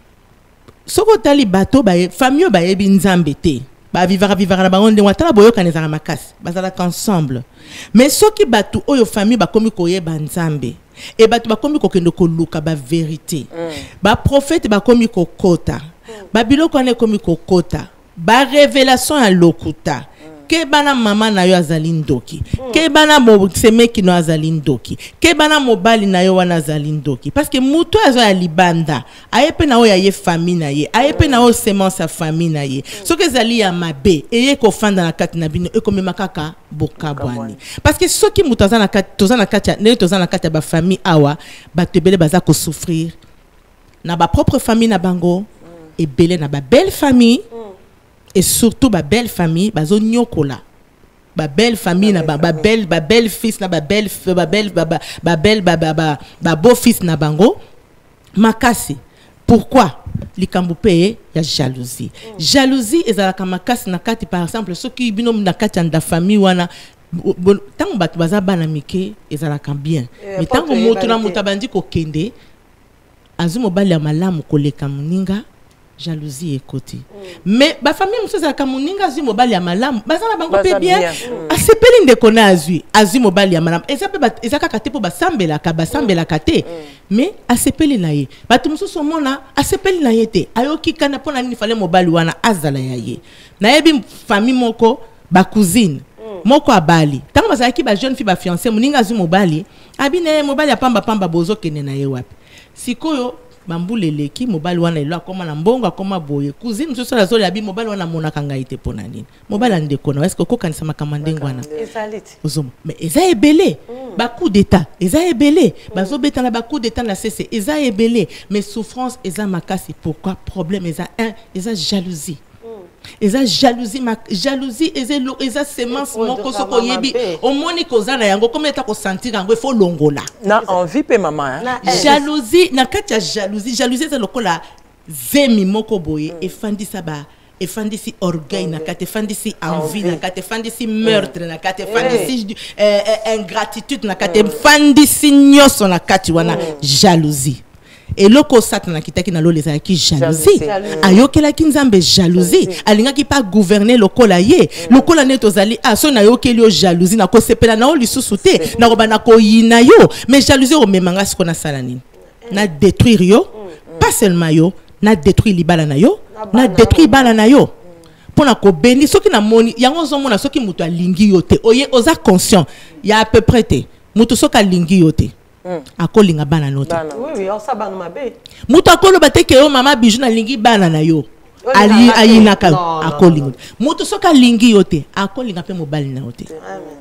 soko tali bato ba famille ba yebi nzambe te ba vivara vivara na bango ndengwa tala boyoka nezala makasi bazala ensemble mais soki bato oyo famille ba komi koyeba nzambe et bato ba komi kokendo koluka ba vérité mm. ba prophète ba komi kokota mm. ba biloko ane komi kokota ba révélation ya lokuta ke bana mama na yo azali ndoki mm. ke bana mo semeki no azali ndoki ke bana mobali na yo wana azali ndoki parce que muto azo ya libanda ayepe na o ya ye famille na ye ayepe mm. na o semence ya famille na ye mm. soki ezali ya mabe eye ko fanda na kati na bino e komema kaka bokabwani parce que soki muto azana kati tozana kati ne tozana kati ba famille awa ba tebele baza ko souffrir na ba propre famille na bango mm. et belé na ba belle famille mm. et surtout ba belle famille bazo nyokola ba belle famille na ba belle ba belle fils na ba belle ba belle ba ba belle ba ba ba beau fils na bango makasi pourquoi likambo pe ya jalousie mm. jalousie ezalaka makasi na kati par exemple soki bino na kati ya famille wana tango bato baza bana mike ezalaka bien mais tango moto na moto abandi kokende azumo bali ya malamu koleka muninga jalousie et côté mm. mais ba famille muso za kamuninga zui mobali ya malamu bazana bango pe bien mm. asepeli ndekona azui azui mobali ya malamu ezape ezaka kate po basambela ka basambela kate mm. mais asepeli na ye batu muso somona asepeli na ye te ayoki kana pona nini fale mobali wana azala ya ye na yebi famille moko ba cousine mm. moko abali tango bazaki ba jeune fille ba fiancé muninga zui mobali abine mobali ya pamba pamba bozo kene na ye wapi sikoyo bambulele ki mobali wana elo akoma na mbongo akoma boye cousine so la zoli abi mobali wana mona kanga ite pona nini mobali ande kona est-ce que kokanisa makamandenge wana ezaliti ozomo mais eza ebele mm. ba coup d'état eza ebele mm. bazo beta na ba coup d'état na cc eza ebele mais souffrance eza makasi pourquoi problème eza un eza jalousie eza jalousie ma jalousie eza lo eza semence moko soko yebi omoni kozana yango comme eta ko sentir yango il faut longola na envie pe mama jalousie na kati ya jalousie jalousie eza lokola zemi moko boye mm. efandisa ba efandisi orgueil mm. na kati efandisi envie na kati efandisi meurtre mm. na kati efandisi mm. eh, eh, ingratitude na kati efandisi mm. nyoso na kati wana mm. jalousie et loko satana kitaki na loleza ki jalousie ayokela ki nzambe jalousie alinga ki pas gouverner lokola ye lokola neto zali a so na yokeli o jalousie na ko sepela na o lisusu te na ko bana ko yina yo mais jalousie o memanga siko na sala nini na détruire yo pas seulement yo na détruire libala na yo na détruire bala na yo pona ko beni soki na moni yango zo mona soki mutu alingi yo te oye oza conscient ya à peu près te mutu soka lingi yo te Mm. akolinga bana note oui oui on sabana mabe muto akolo bateke yo mama bijou na lingi bana na yo ali ayinaka akolinga muto soka lingi yo te akolinga pe mobali na yo te amen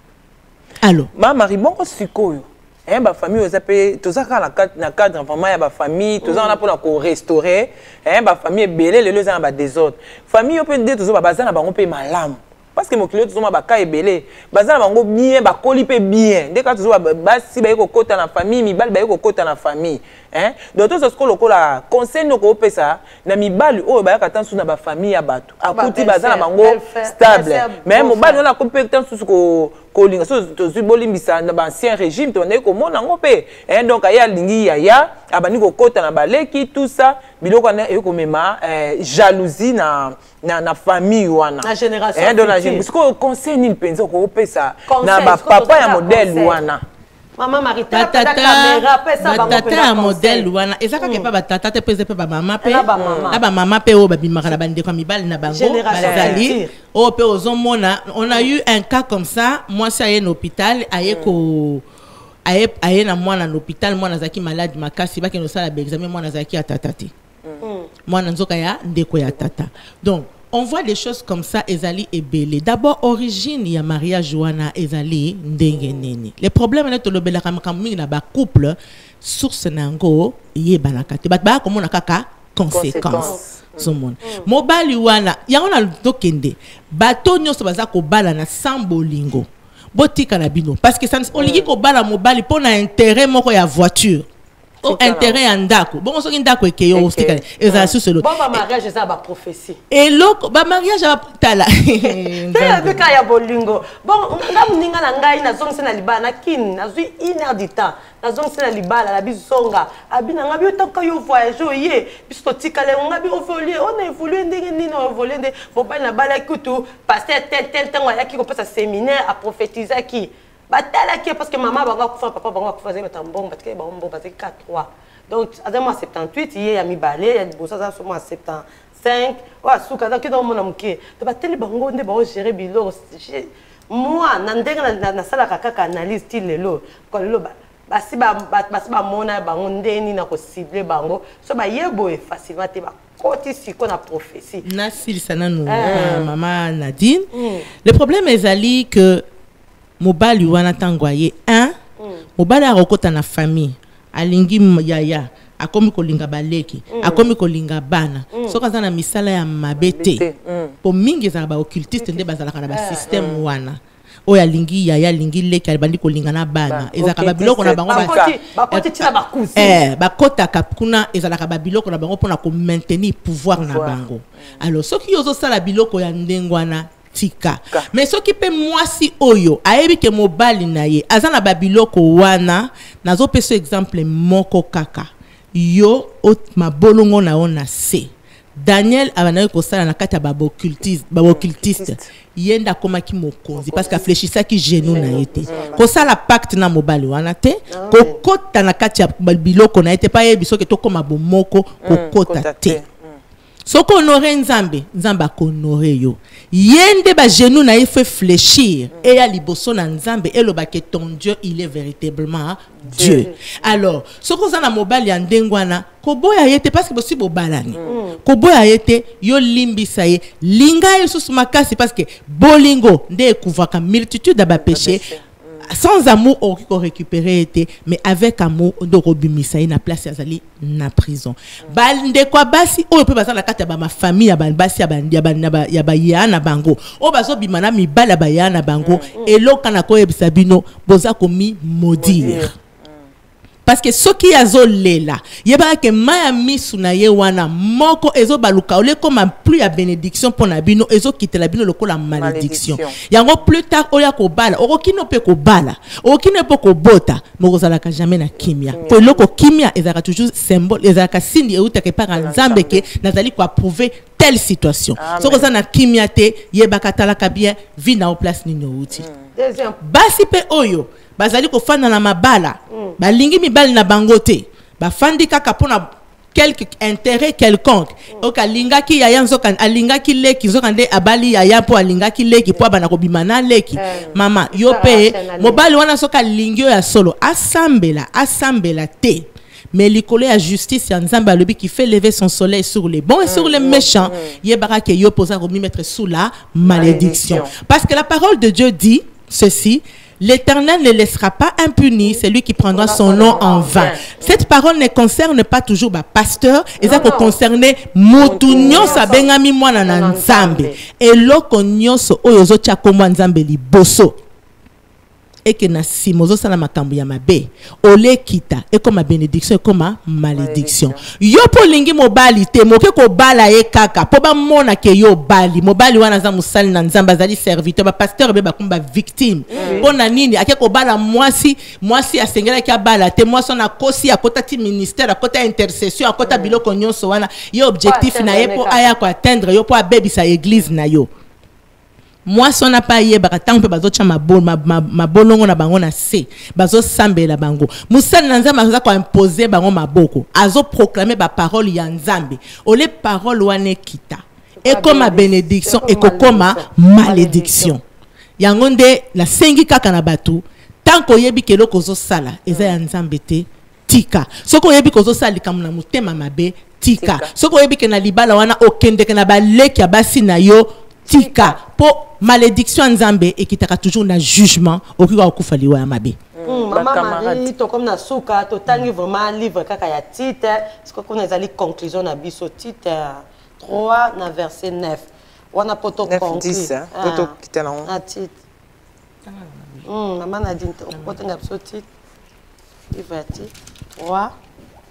allo mama ribongo sikoyo eh ba famille ozape tozaka na cadre na cadre vraiment ya ba famille tozaka na pona ko restaurer eh ba famille belé lelo za ba désordre famille open de tozo ba bazana bango pe malamu parce que mon client tout ba ka ebele bazana bango bien ba koli pe bien dès que toujours ba si ba yeko kota na famille mibali ba yeko kota na famille hein donc tout ce que lokola conseil no ko pesa na mibali o ba ka tansu na ba famille ya bato akuti bazana bango stable mais mobali na compétence sous ko ko linga so to zibolimbisa na ba ancien régime to ne ko mona ngope hein donc aya lingi ya ya abani ko kota na baleki tout ça biloko na yeko mema jalousie na na na famille wana na génération hein donc la parce que conseil ni penzo ko pesa na ba papa ya modèle wana maman Marita ta caméra pesa ba tata modèle wana ezaka ke pa ba tata te pesa pe ba mama pe na ba mama pe o ba bimaka na bande kwa mibali na bango bazali o pe ozomona on a eu un cas comme ça moi ça est en hôpital aye ko aye aye na mwana na hôpital mwana zaki malade makasi ba ke no sala ba examen mwana zaki atatati mwana nzoka ya ndeko ya tata donc on voit des choses comme ça ezali ebele d'abord origine ya mariage wana ezali ndenge nini les problèmes na tolobela kama mingi na ba couple source nango yeba na kati ba ba komona kaka conséquences somone mobali wana yango na dokende bato nyonso baza ko bala na sambolingo botika na bino parce que ça on ligi ko bala mobali pona intérêt moko ya voiture au intérêt en dako bon soki ndako eke yo ostika ezala susu lo bon ba mariage ça ba prophétie et loko ba mariage ba tala tala beka ya bolingo bon ngam ninga na ngai na zongse na libana kin na zui une heure du temps na zongse na libala la bizonga abina ngabi otaka yo voyage oye biso tikale ngabi ovolie on a évolué ndenge nini on évolué ndenge mobali na bala kutu pasteur tel tel temps ayaki ko pesa séminaire à prophétiser qui batala qui parce que maman banga kufa papa banga kufa zeba tambon parce que ba mbon parce que quatre trois donc à moi soixante-dix-huit il y a mi balé il y a bossa ça sur moi soixante-quinze wa suka da kido mona mke to bateli bango nde ba gérer bilo moi na ndenga na sala kaka analyse style lelo ko lelo ba basi ba basi ba mona bango ndeni na ko cibler bango so ba yebo e facilement te ba koti siko na prophétie na silisa nanu maman Nadine le problème est ali que mobali wana tangoye un mobali akokota na famille alingi yaya akomi kolinga baleki akomi kolinga bana soka za na misala ya mabete po mingi za ba occultiste nde bazalaka na ba système wana oya alingi yaya alingi leki albandi kolinga na bana ezaka ba biloko na bango ba koti tina ba kuzi eh ba kota kapuna ezalaka ba biloko na bango pona ko maintenir pouvoir na bango alors soki yozo sala biloko ya ndengwana tika mais soki pe mwasi oyo ayebi ke mobali na ye azana babiloko wana nazo peso exemple moko kaka yo ot mabolongo na ona se Daniel abanaye ko sala na kati ya babo occultiste babo occultiste yenda komaki mokonzi parce que afléchissa ki genou na yete ko sala pacte na mobali wana te ko kota na kati ya biloko na yete pa yebi soki to koma bomoko ko kota te soko honorer nzambe nzamba honorer yo yende ba genou na il fait fléchir et ya liboso na nzambe et loba que ton Dieu il est véritablement Dieu, Dieu. Alors soko za na mobali ya ndengwana ko boya yete parce que bosi bobalani mm. ko boya yete yo limbisa ye linga ye susu makasi parce que bolingo nde ekuvaka multitude da ba péché sans amour on peut récupérer été mais avec amour on doit rebimisa na place azali na prison bande kwa basi o peut passer la carte ba ma famille ya basi ya bandi ya ba ya ba yana bango o bazo bimana mi bala ba yana bango et lo kana ko ebisa bino boza komi maudire parce que ce qui a zolela yeba ke maya misu na ye wana moko ezo baluka ole comme plus ya bénédiction pour na bino ezo kitela bino lokola malédiction yango plus tard oya ko bala oko kino pe ko bala oko kino pe ko bota moko zala ka jamais na kimia ko loko kimia ezaka toujours symbole ezaka sindi euta ke par nzambe ke nazali ko approuver telle situation soko za na kimia te yeba katala ka bien vi na place ni outi deuxième basi pe oyo bazali ko fana na mabala mm. balingi mibali na bangote bafandi kaka pona quelque intérêt quelconque mm. oka linga ki ya yanzo kan alinga ki leki zo kande abali ya ya po alinga ki leki po bana ko bimana leki mm. mama yo pe mobali wana soka lingio ya solo asambela asambela te mais l'école à justice ya nzamba alobi qui fait lever son soleil sur les bons et sur les méchants yebara ke yo posa ko mettre sous la malédiction parce que la parole de Dieu dit ceci: l'Éternel ne laissera pas impuni celui qui prendra son nom en vain. Cette parole ne concerne pas toujours ba pasteur, et ça concerne mutu nyonso abengami mwana na nzambe. Eloko nyonso oyo zo tia komwa nzambe liboso. Et que na simozo sala makambo ya mabe ole kita et comme bénédiction et comme malédiction yo po lingi mobali te moke ko bala e kaka po ba mona ke yo bali mobali wana za musali na nzamba zali serviteur ba pasteur be ba kumba victime pona nini ake ko bala mwasi mwasi asengela ki bala te mwasi na kosi akota ti ministère akota intercession akota biloko nyonso wana yo objectif na ye po aya ko atteindre yo po abebisa église na yo. Moi son n'a pas yé baratang pe bazo chama bon ma ma bolongo na bango na se bazo sambela bango musali na nzambe aza ko imposer bango maboko azo proclamer ba parole ya nzambe ole parole wane kita et comme ma bénédiction et comme malédiction yango nde la sengi kaka na batu tant ko yebi ke loko zo sala eza ya nzambe te tika soko yebi ko zo sala kamuna mutema mabe tika soko yebi ke na libala wana okende ke na baleki ya basi na yo tika po malédiction nzambe et qui t'a toujours na jugement au qui va okufali wa mabe. Maman Marie to comme na souka to tangi vraiment livre kaka ya titre ce que qu'on a conclusion na biso titre trois na verset neuf wana poto conclure poto kitela on a titre hum maman Nadine poto nga biso titre livre titre trois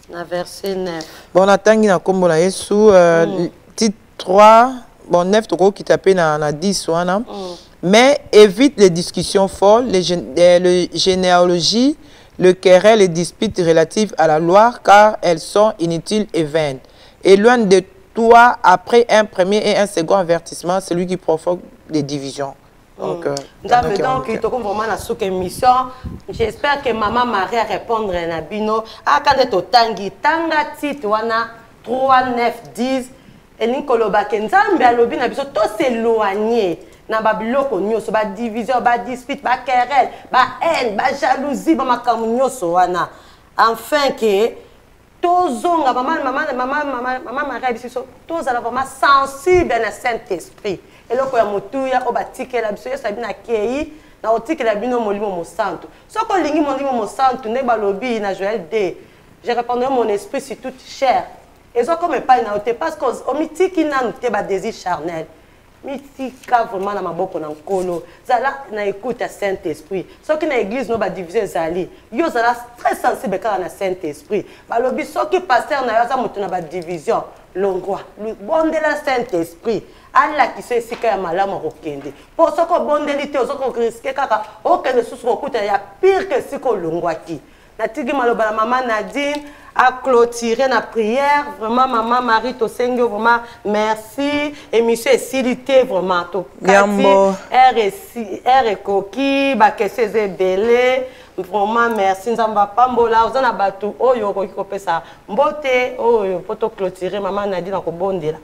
Na verset neuf. Bon, na tangi na kombo na Yesu, euh, mm. titre trois, bon, neuf, toko qui tapé na, na dix, wana. Mm. Mais évite les discussions folles, les, gén les généalogies, le querelle, les disputes relatives à la loi, car elles sont inutiles et vaines. Éloigne de toi, après un premier et un second avertissement, celui qui provoque des divisions. Donc, mm. euh, donc, il vraiment la sous-émission. J'espère que maman Marie répondre à Bino. Ah, quand tu tangi, tanga titre, wana trois, neuf, dix. Et Nikoloba Kenzambe a lobi na biso to s'éloigner. Na babiloko nyoso, ba division, ba dispute, ba querelle, ba haine, ba jalousie, ba makamu nyoso wana. Enfin que tozonga maman maman maman maman maman Marie biso tozala vraiment sensible na Saint-Esprit. Eloko ya mutuya obatikela biso yesu abina kei na otikela bino molimo mo santo. Soko lingi molimo mo santo ne balobi na Joël deux. Je répondrai mon esprit sur toute chair. Et ça comme pas na ote parce que au mitiki na te ba désir charnel. Mitika vraiment na maboko na nkolo. Zala na écoute à Saint-Esprit. Soki na église no ba diviser zali. Yo zala très sensible quand na Saint-Esprit. Balobi soki pasteur na yo za mutu na ba division. Longwa, bonde la Saint-Esprit. Allah qui sait si kaya malama kokende. Pour ce que bonde lité ozoko risquer kaka okende susu kokuta ya pire que si ko longwa ki. Na tigi maloba maman Nadine a clôturé la prière. Vraiment maman Marie to sengyo vraiment merci. Émission est silité vraiment to. Yambo. R et coquille, ba kese belé. Vraiment merci nzamba pambola ozana batu oyo ko kopesa mbote oyo poto clôturer maman Nadine ko bondela.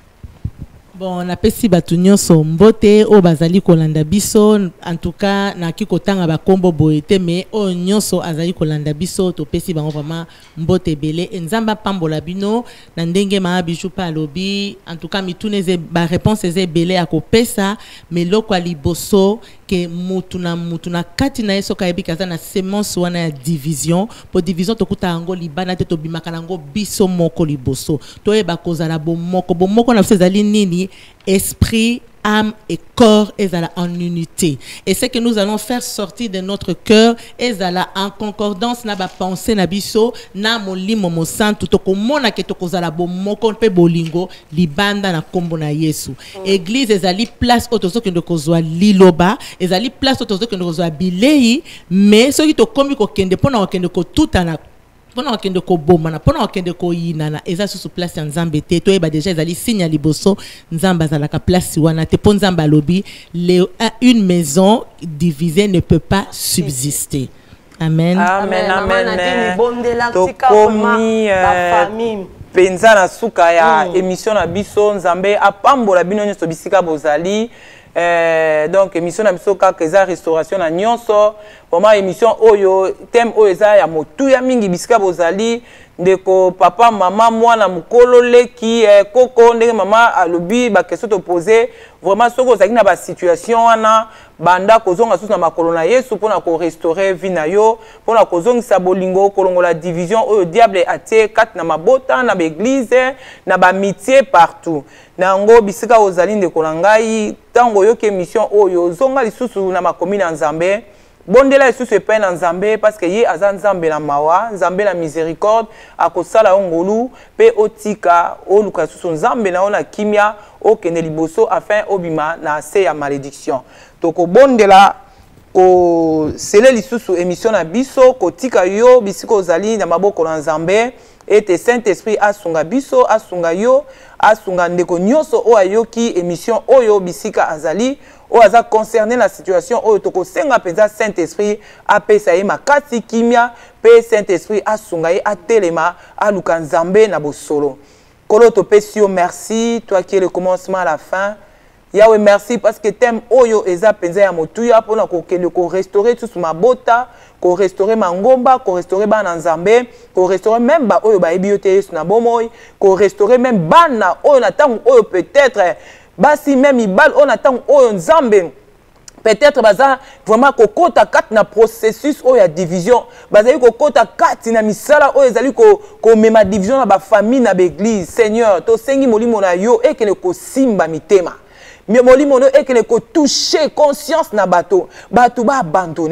Bon, na pesi batu nyonso mbote o bazali kolanda biso en tout cas na ki kotanga ba kombo boete mais o nyonso azali kolanda biso to pesi bango vraiment mbote belé nzamba pambola bino na ndenge ma bijou pa lobi en tout cas mituneze ba réponse eze belé akopesa mais loko liboso que mutuna mutuna kati na yeso kayebi kaza na semence wana ya division po division to kuta ngo libana te to bimaka nango biso moko liboso to e bakozala bo moko bo moko na fezali nini esprit âme et corps ezala en unité et ce que nous allons faire sortir de notre cœur ezala en concordance na ba pensée na biso na molimo mo santu to komona ke to kozala bo moko pe bolingo libanda na kombo na Yesu mm. Église ezali place otozo ke ndo kozwa liloba ezali place otozo ke ndo kozwa bilei mais soki to komi ko kende pona ko kende ko tutana pona okende ko bomana pona okende ko yinana eza sous place ya nzambe te to eba déjà ezali signe liboso nzamba za la place wana te pon nzamba lobi une maison divisée ne peut pas subsister. Amen. Amen. Amen. Tokomi famille penza na suka ya émission na biso nzambe apambola bino nyoso bisika bozali. Euh, donc émission na biso kaka eza restauration na nyonso vraiment émission oyo thème oyo eza ya motuya mingi bisika bozali ndeko papa mama mwana mukolo leki eh, koko ndenge mama alobi ba question to poser vraiment soko ozali na ba situation wana banda kozonga susu na makolo na Yesu pona ko restaurer vie na yo pona kozongisa bolingo kolongola division oyo diable atie kat na mabota na ba église na ba amitié partout nango bisika ozali ndeko na ngai tango yoke émission oyo zonga lisusu na makomi na nzambe bondela lisusu epai na nzambe parce que ye aza nzambe na mawa nzambe na miséricorde akosala ngolu pe otika oluka lisusu nzambe na ona kimia okende liboso afin obima na se ya malédiction toko bondela ko sele lisusu émission na biso kotika yo bisiko ozali na maboko na nzambe ete Saint-Esprit asunga biso asunga yo asunga ndeko nyonso o ayoki émission oyo bisika azali o aza concerné la situation oyo toko senga penza Saint-Esprit apesa ye makasi kimia pe Saint-Esprit asunga ye atelema aluka nzambe na bosolo kolo to pesio merci toi qui es le commencement à la fin Yahweh merci parce que thème oyo eza penza ya motuya pona ko kende ko restaurer tout mabota ko restaurer mangomba ko restaurer bana nzambe ko restaurer même ba oyo ba ebiote Yesu na bomoy ko restaurer même bana oyo na tango oyo peut-être basi même ibal oyo na tango oyo nzambe peut-être baza vraiment kokota kati na processus oyo ya division bazali kokota kati na misala oyo ezali ko ko mema division na ba famille na ba église Seigneur to sengi molimo na yo ekele ko simba mitema molimo no ekele ko toucher conscience na bato bato ba abandonner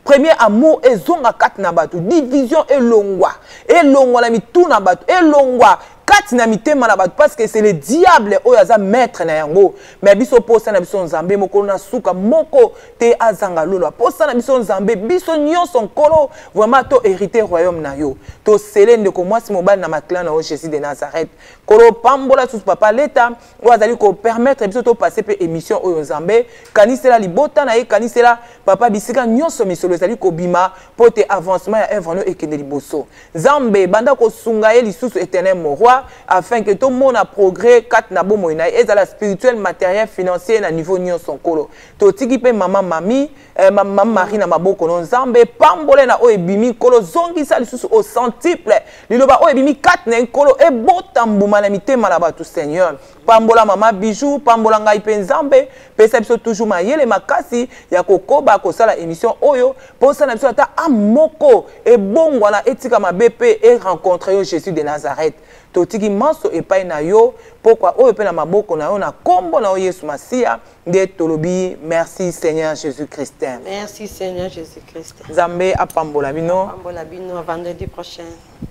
premier amour et zonga kat na batu division et longwa et longwa la mitu na batu et longwa kat na mitema na batu parce que c'est le diable oyo aza maître na yango mais biso posa na biso nzambe moko na suka moko te azanga lolo posa na biso nzambe biso nyonso nkolo vraiment to hériter royaume na yo to selende ko mwasi mobali na maklan na Jésus de Nazareth kolo pambola sous papa leta oyo azali ko permettre biso to passer pe émission oyo nzambe kanisela libota na ye kanisela papa bisika nyonso misolo ezali ko bima po te avancement ya œuvre et ekende liboso nzambe banda ko sunga ye lisusu éternel mon roi afin que tout le monde a progrès quatre na bomo ina et la spirituel matériel financier na niveau nyon son kolo to tiki pe maman mami eh, maman Marie na maboko no nzambe pambole na o ebimi kolo zongi sa lisusu au centuple liloba o ebimi quatre na kolo e botambuma na mitema na batu Seigneur pambola mama bijou pambola ngai pe nzambe pesa biso toujours mayele makasi ya kokoba ko sala émission oyo posa na biso ata amoko e bongwana etika mabepe et rencontrer Jésus de Nazareth totiki manso epai na yo pourquoi oyo pe na maboko na yo na kombo na Yesu Masia de tolobi merci Seigneur Jésus-Christ. Merci Seigneur Jésus-Christ. Nzambe apambola bino. Apambola bino vendredi prochain.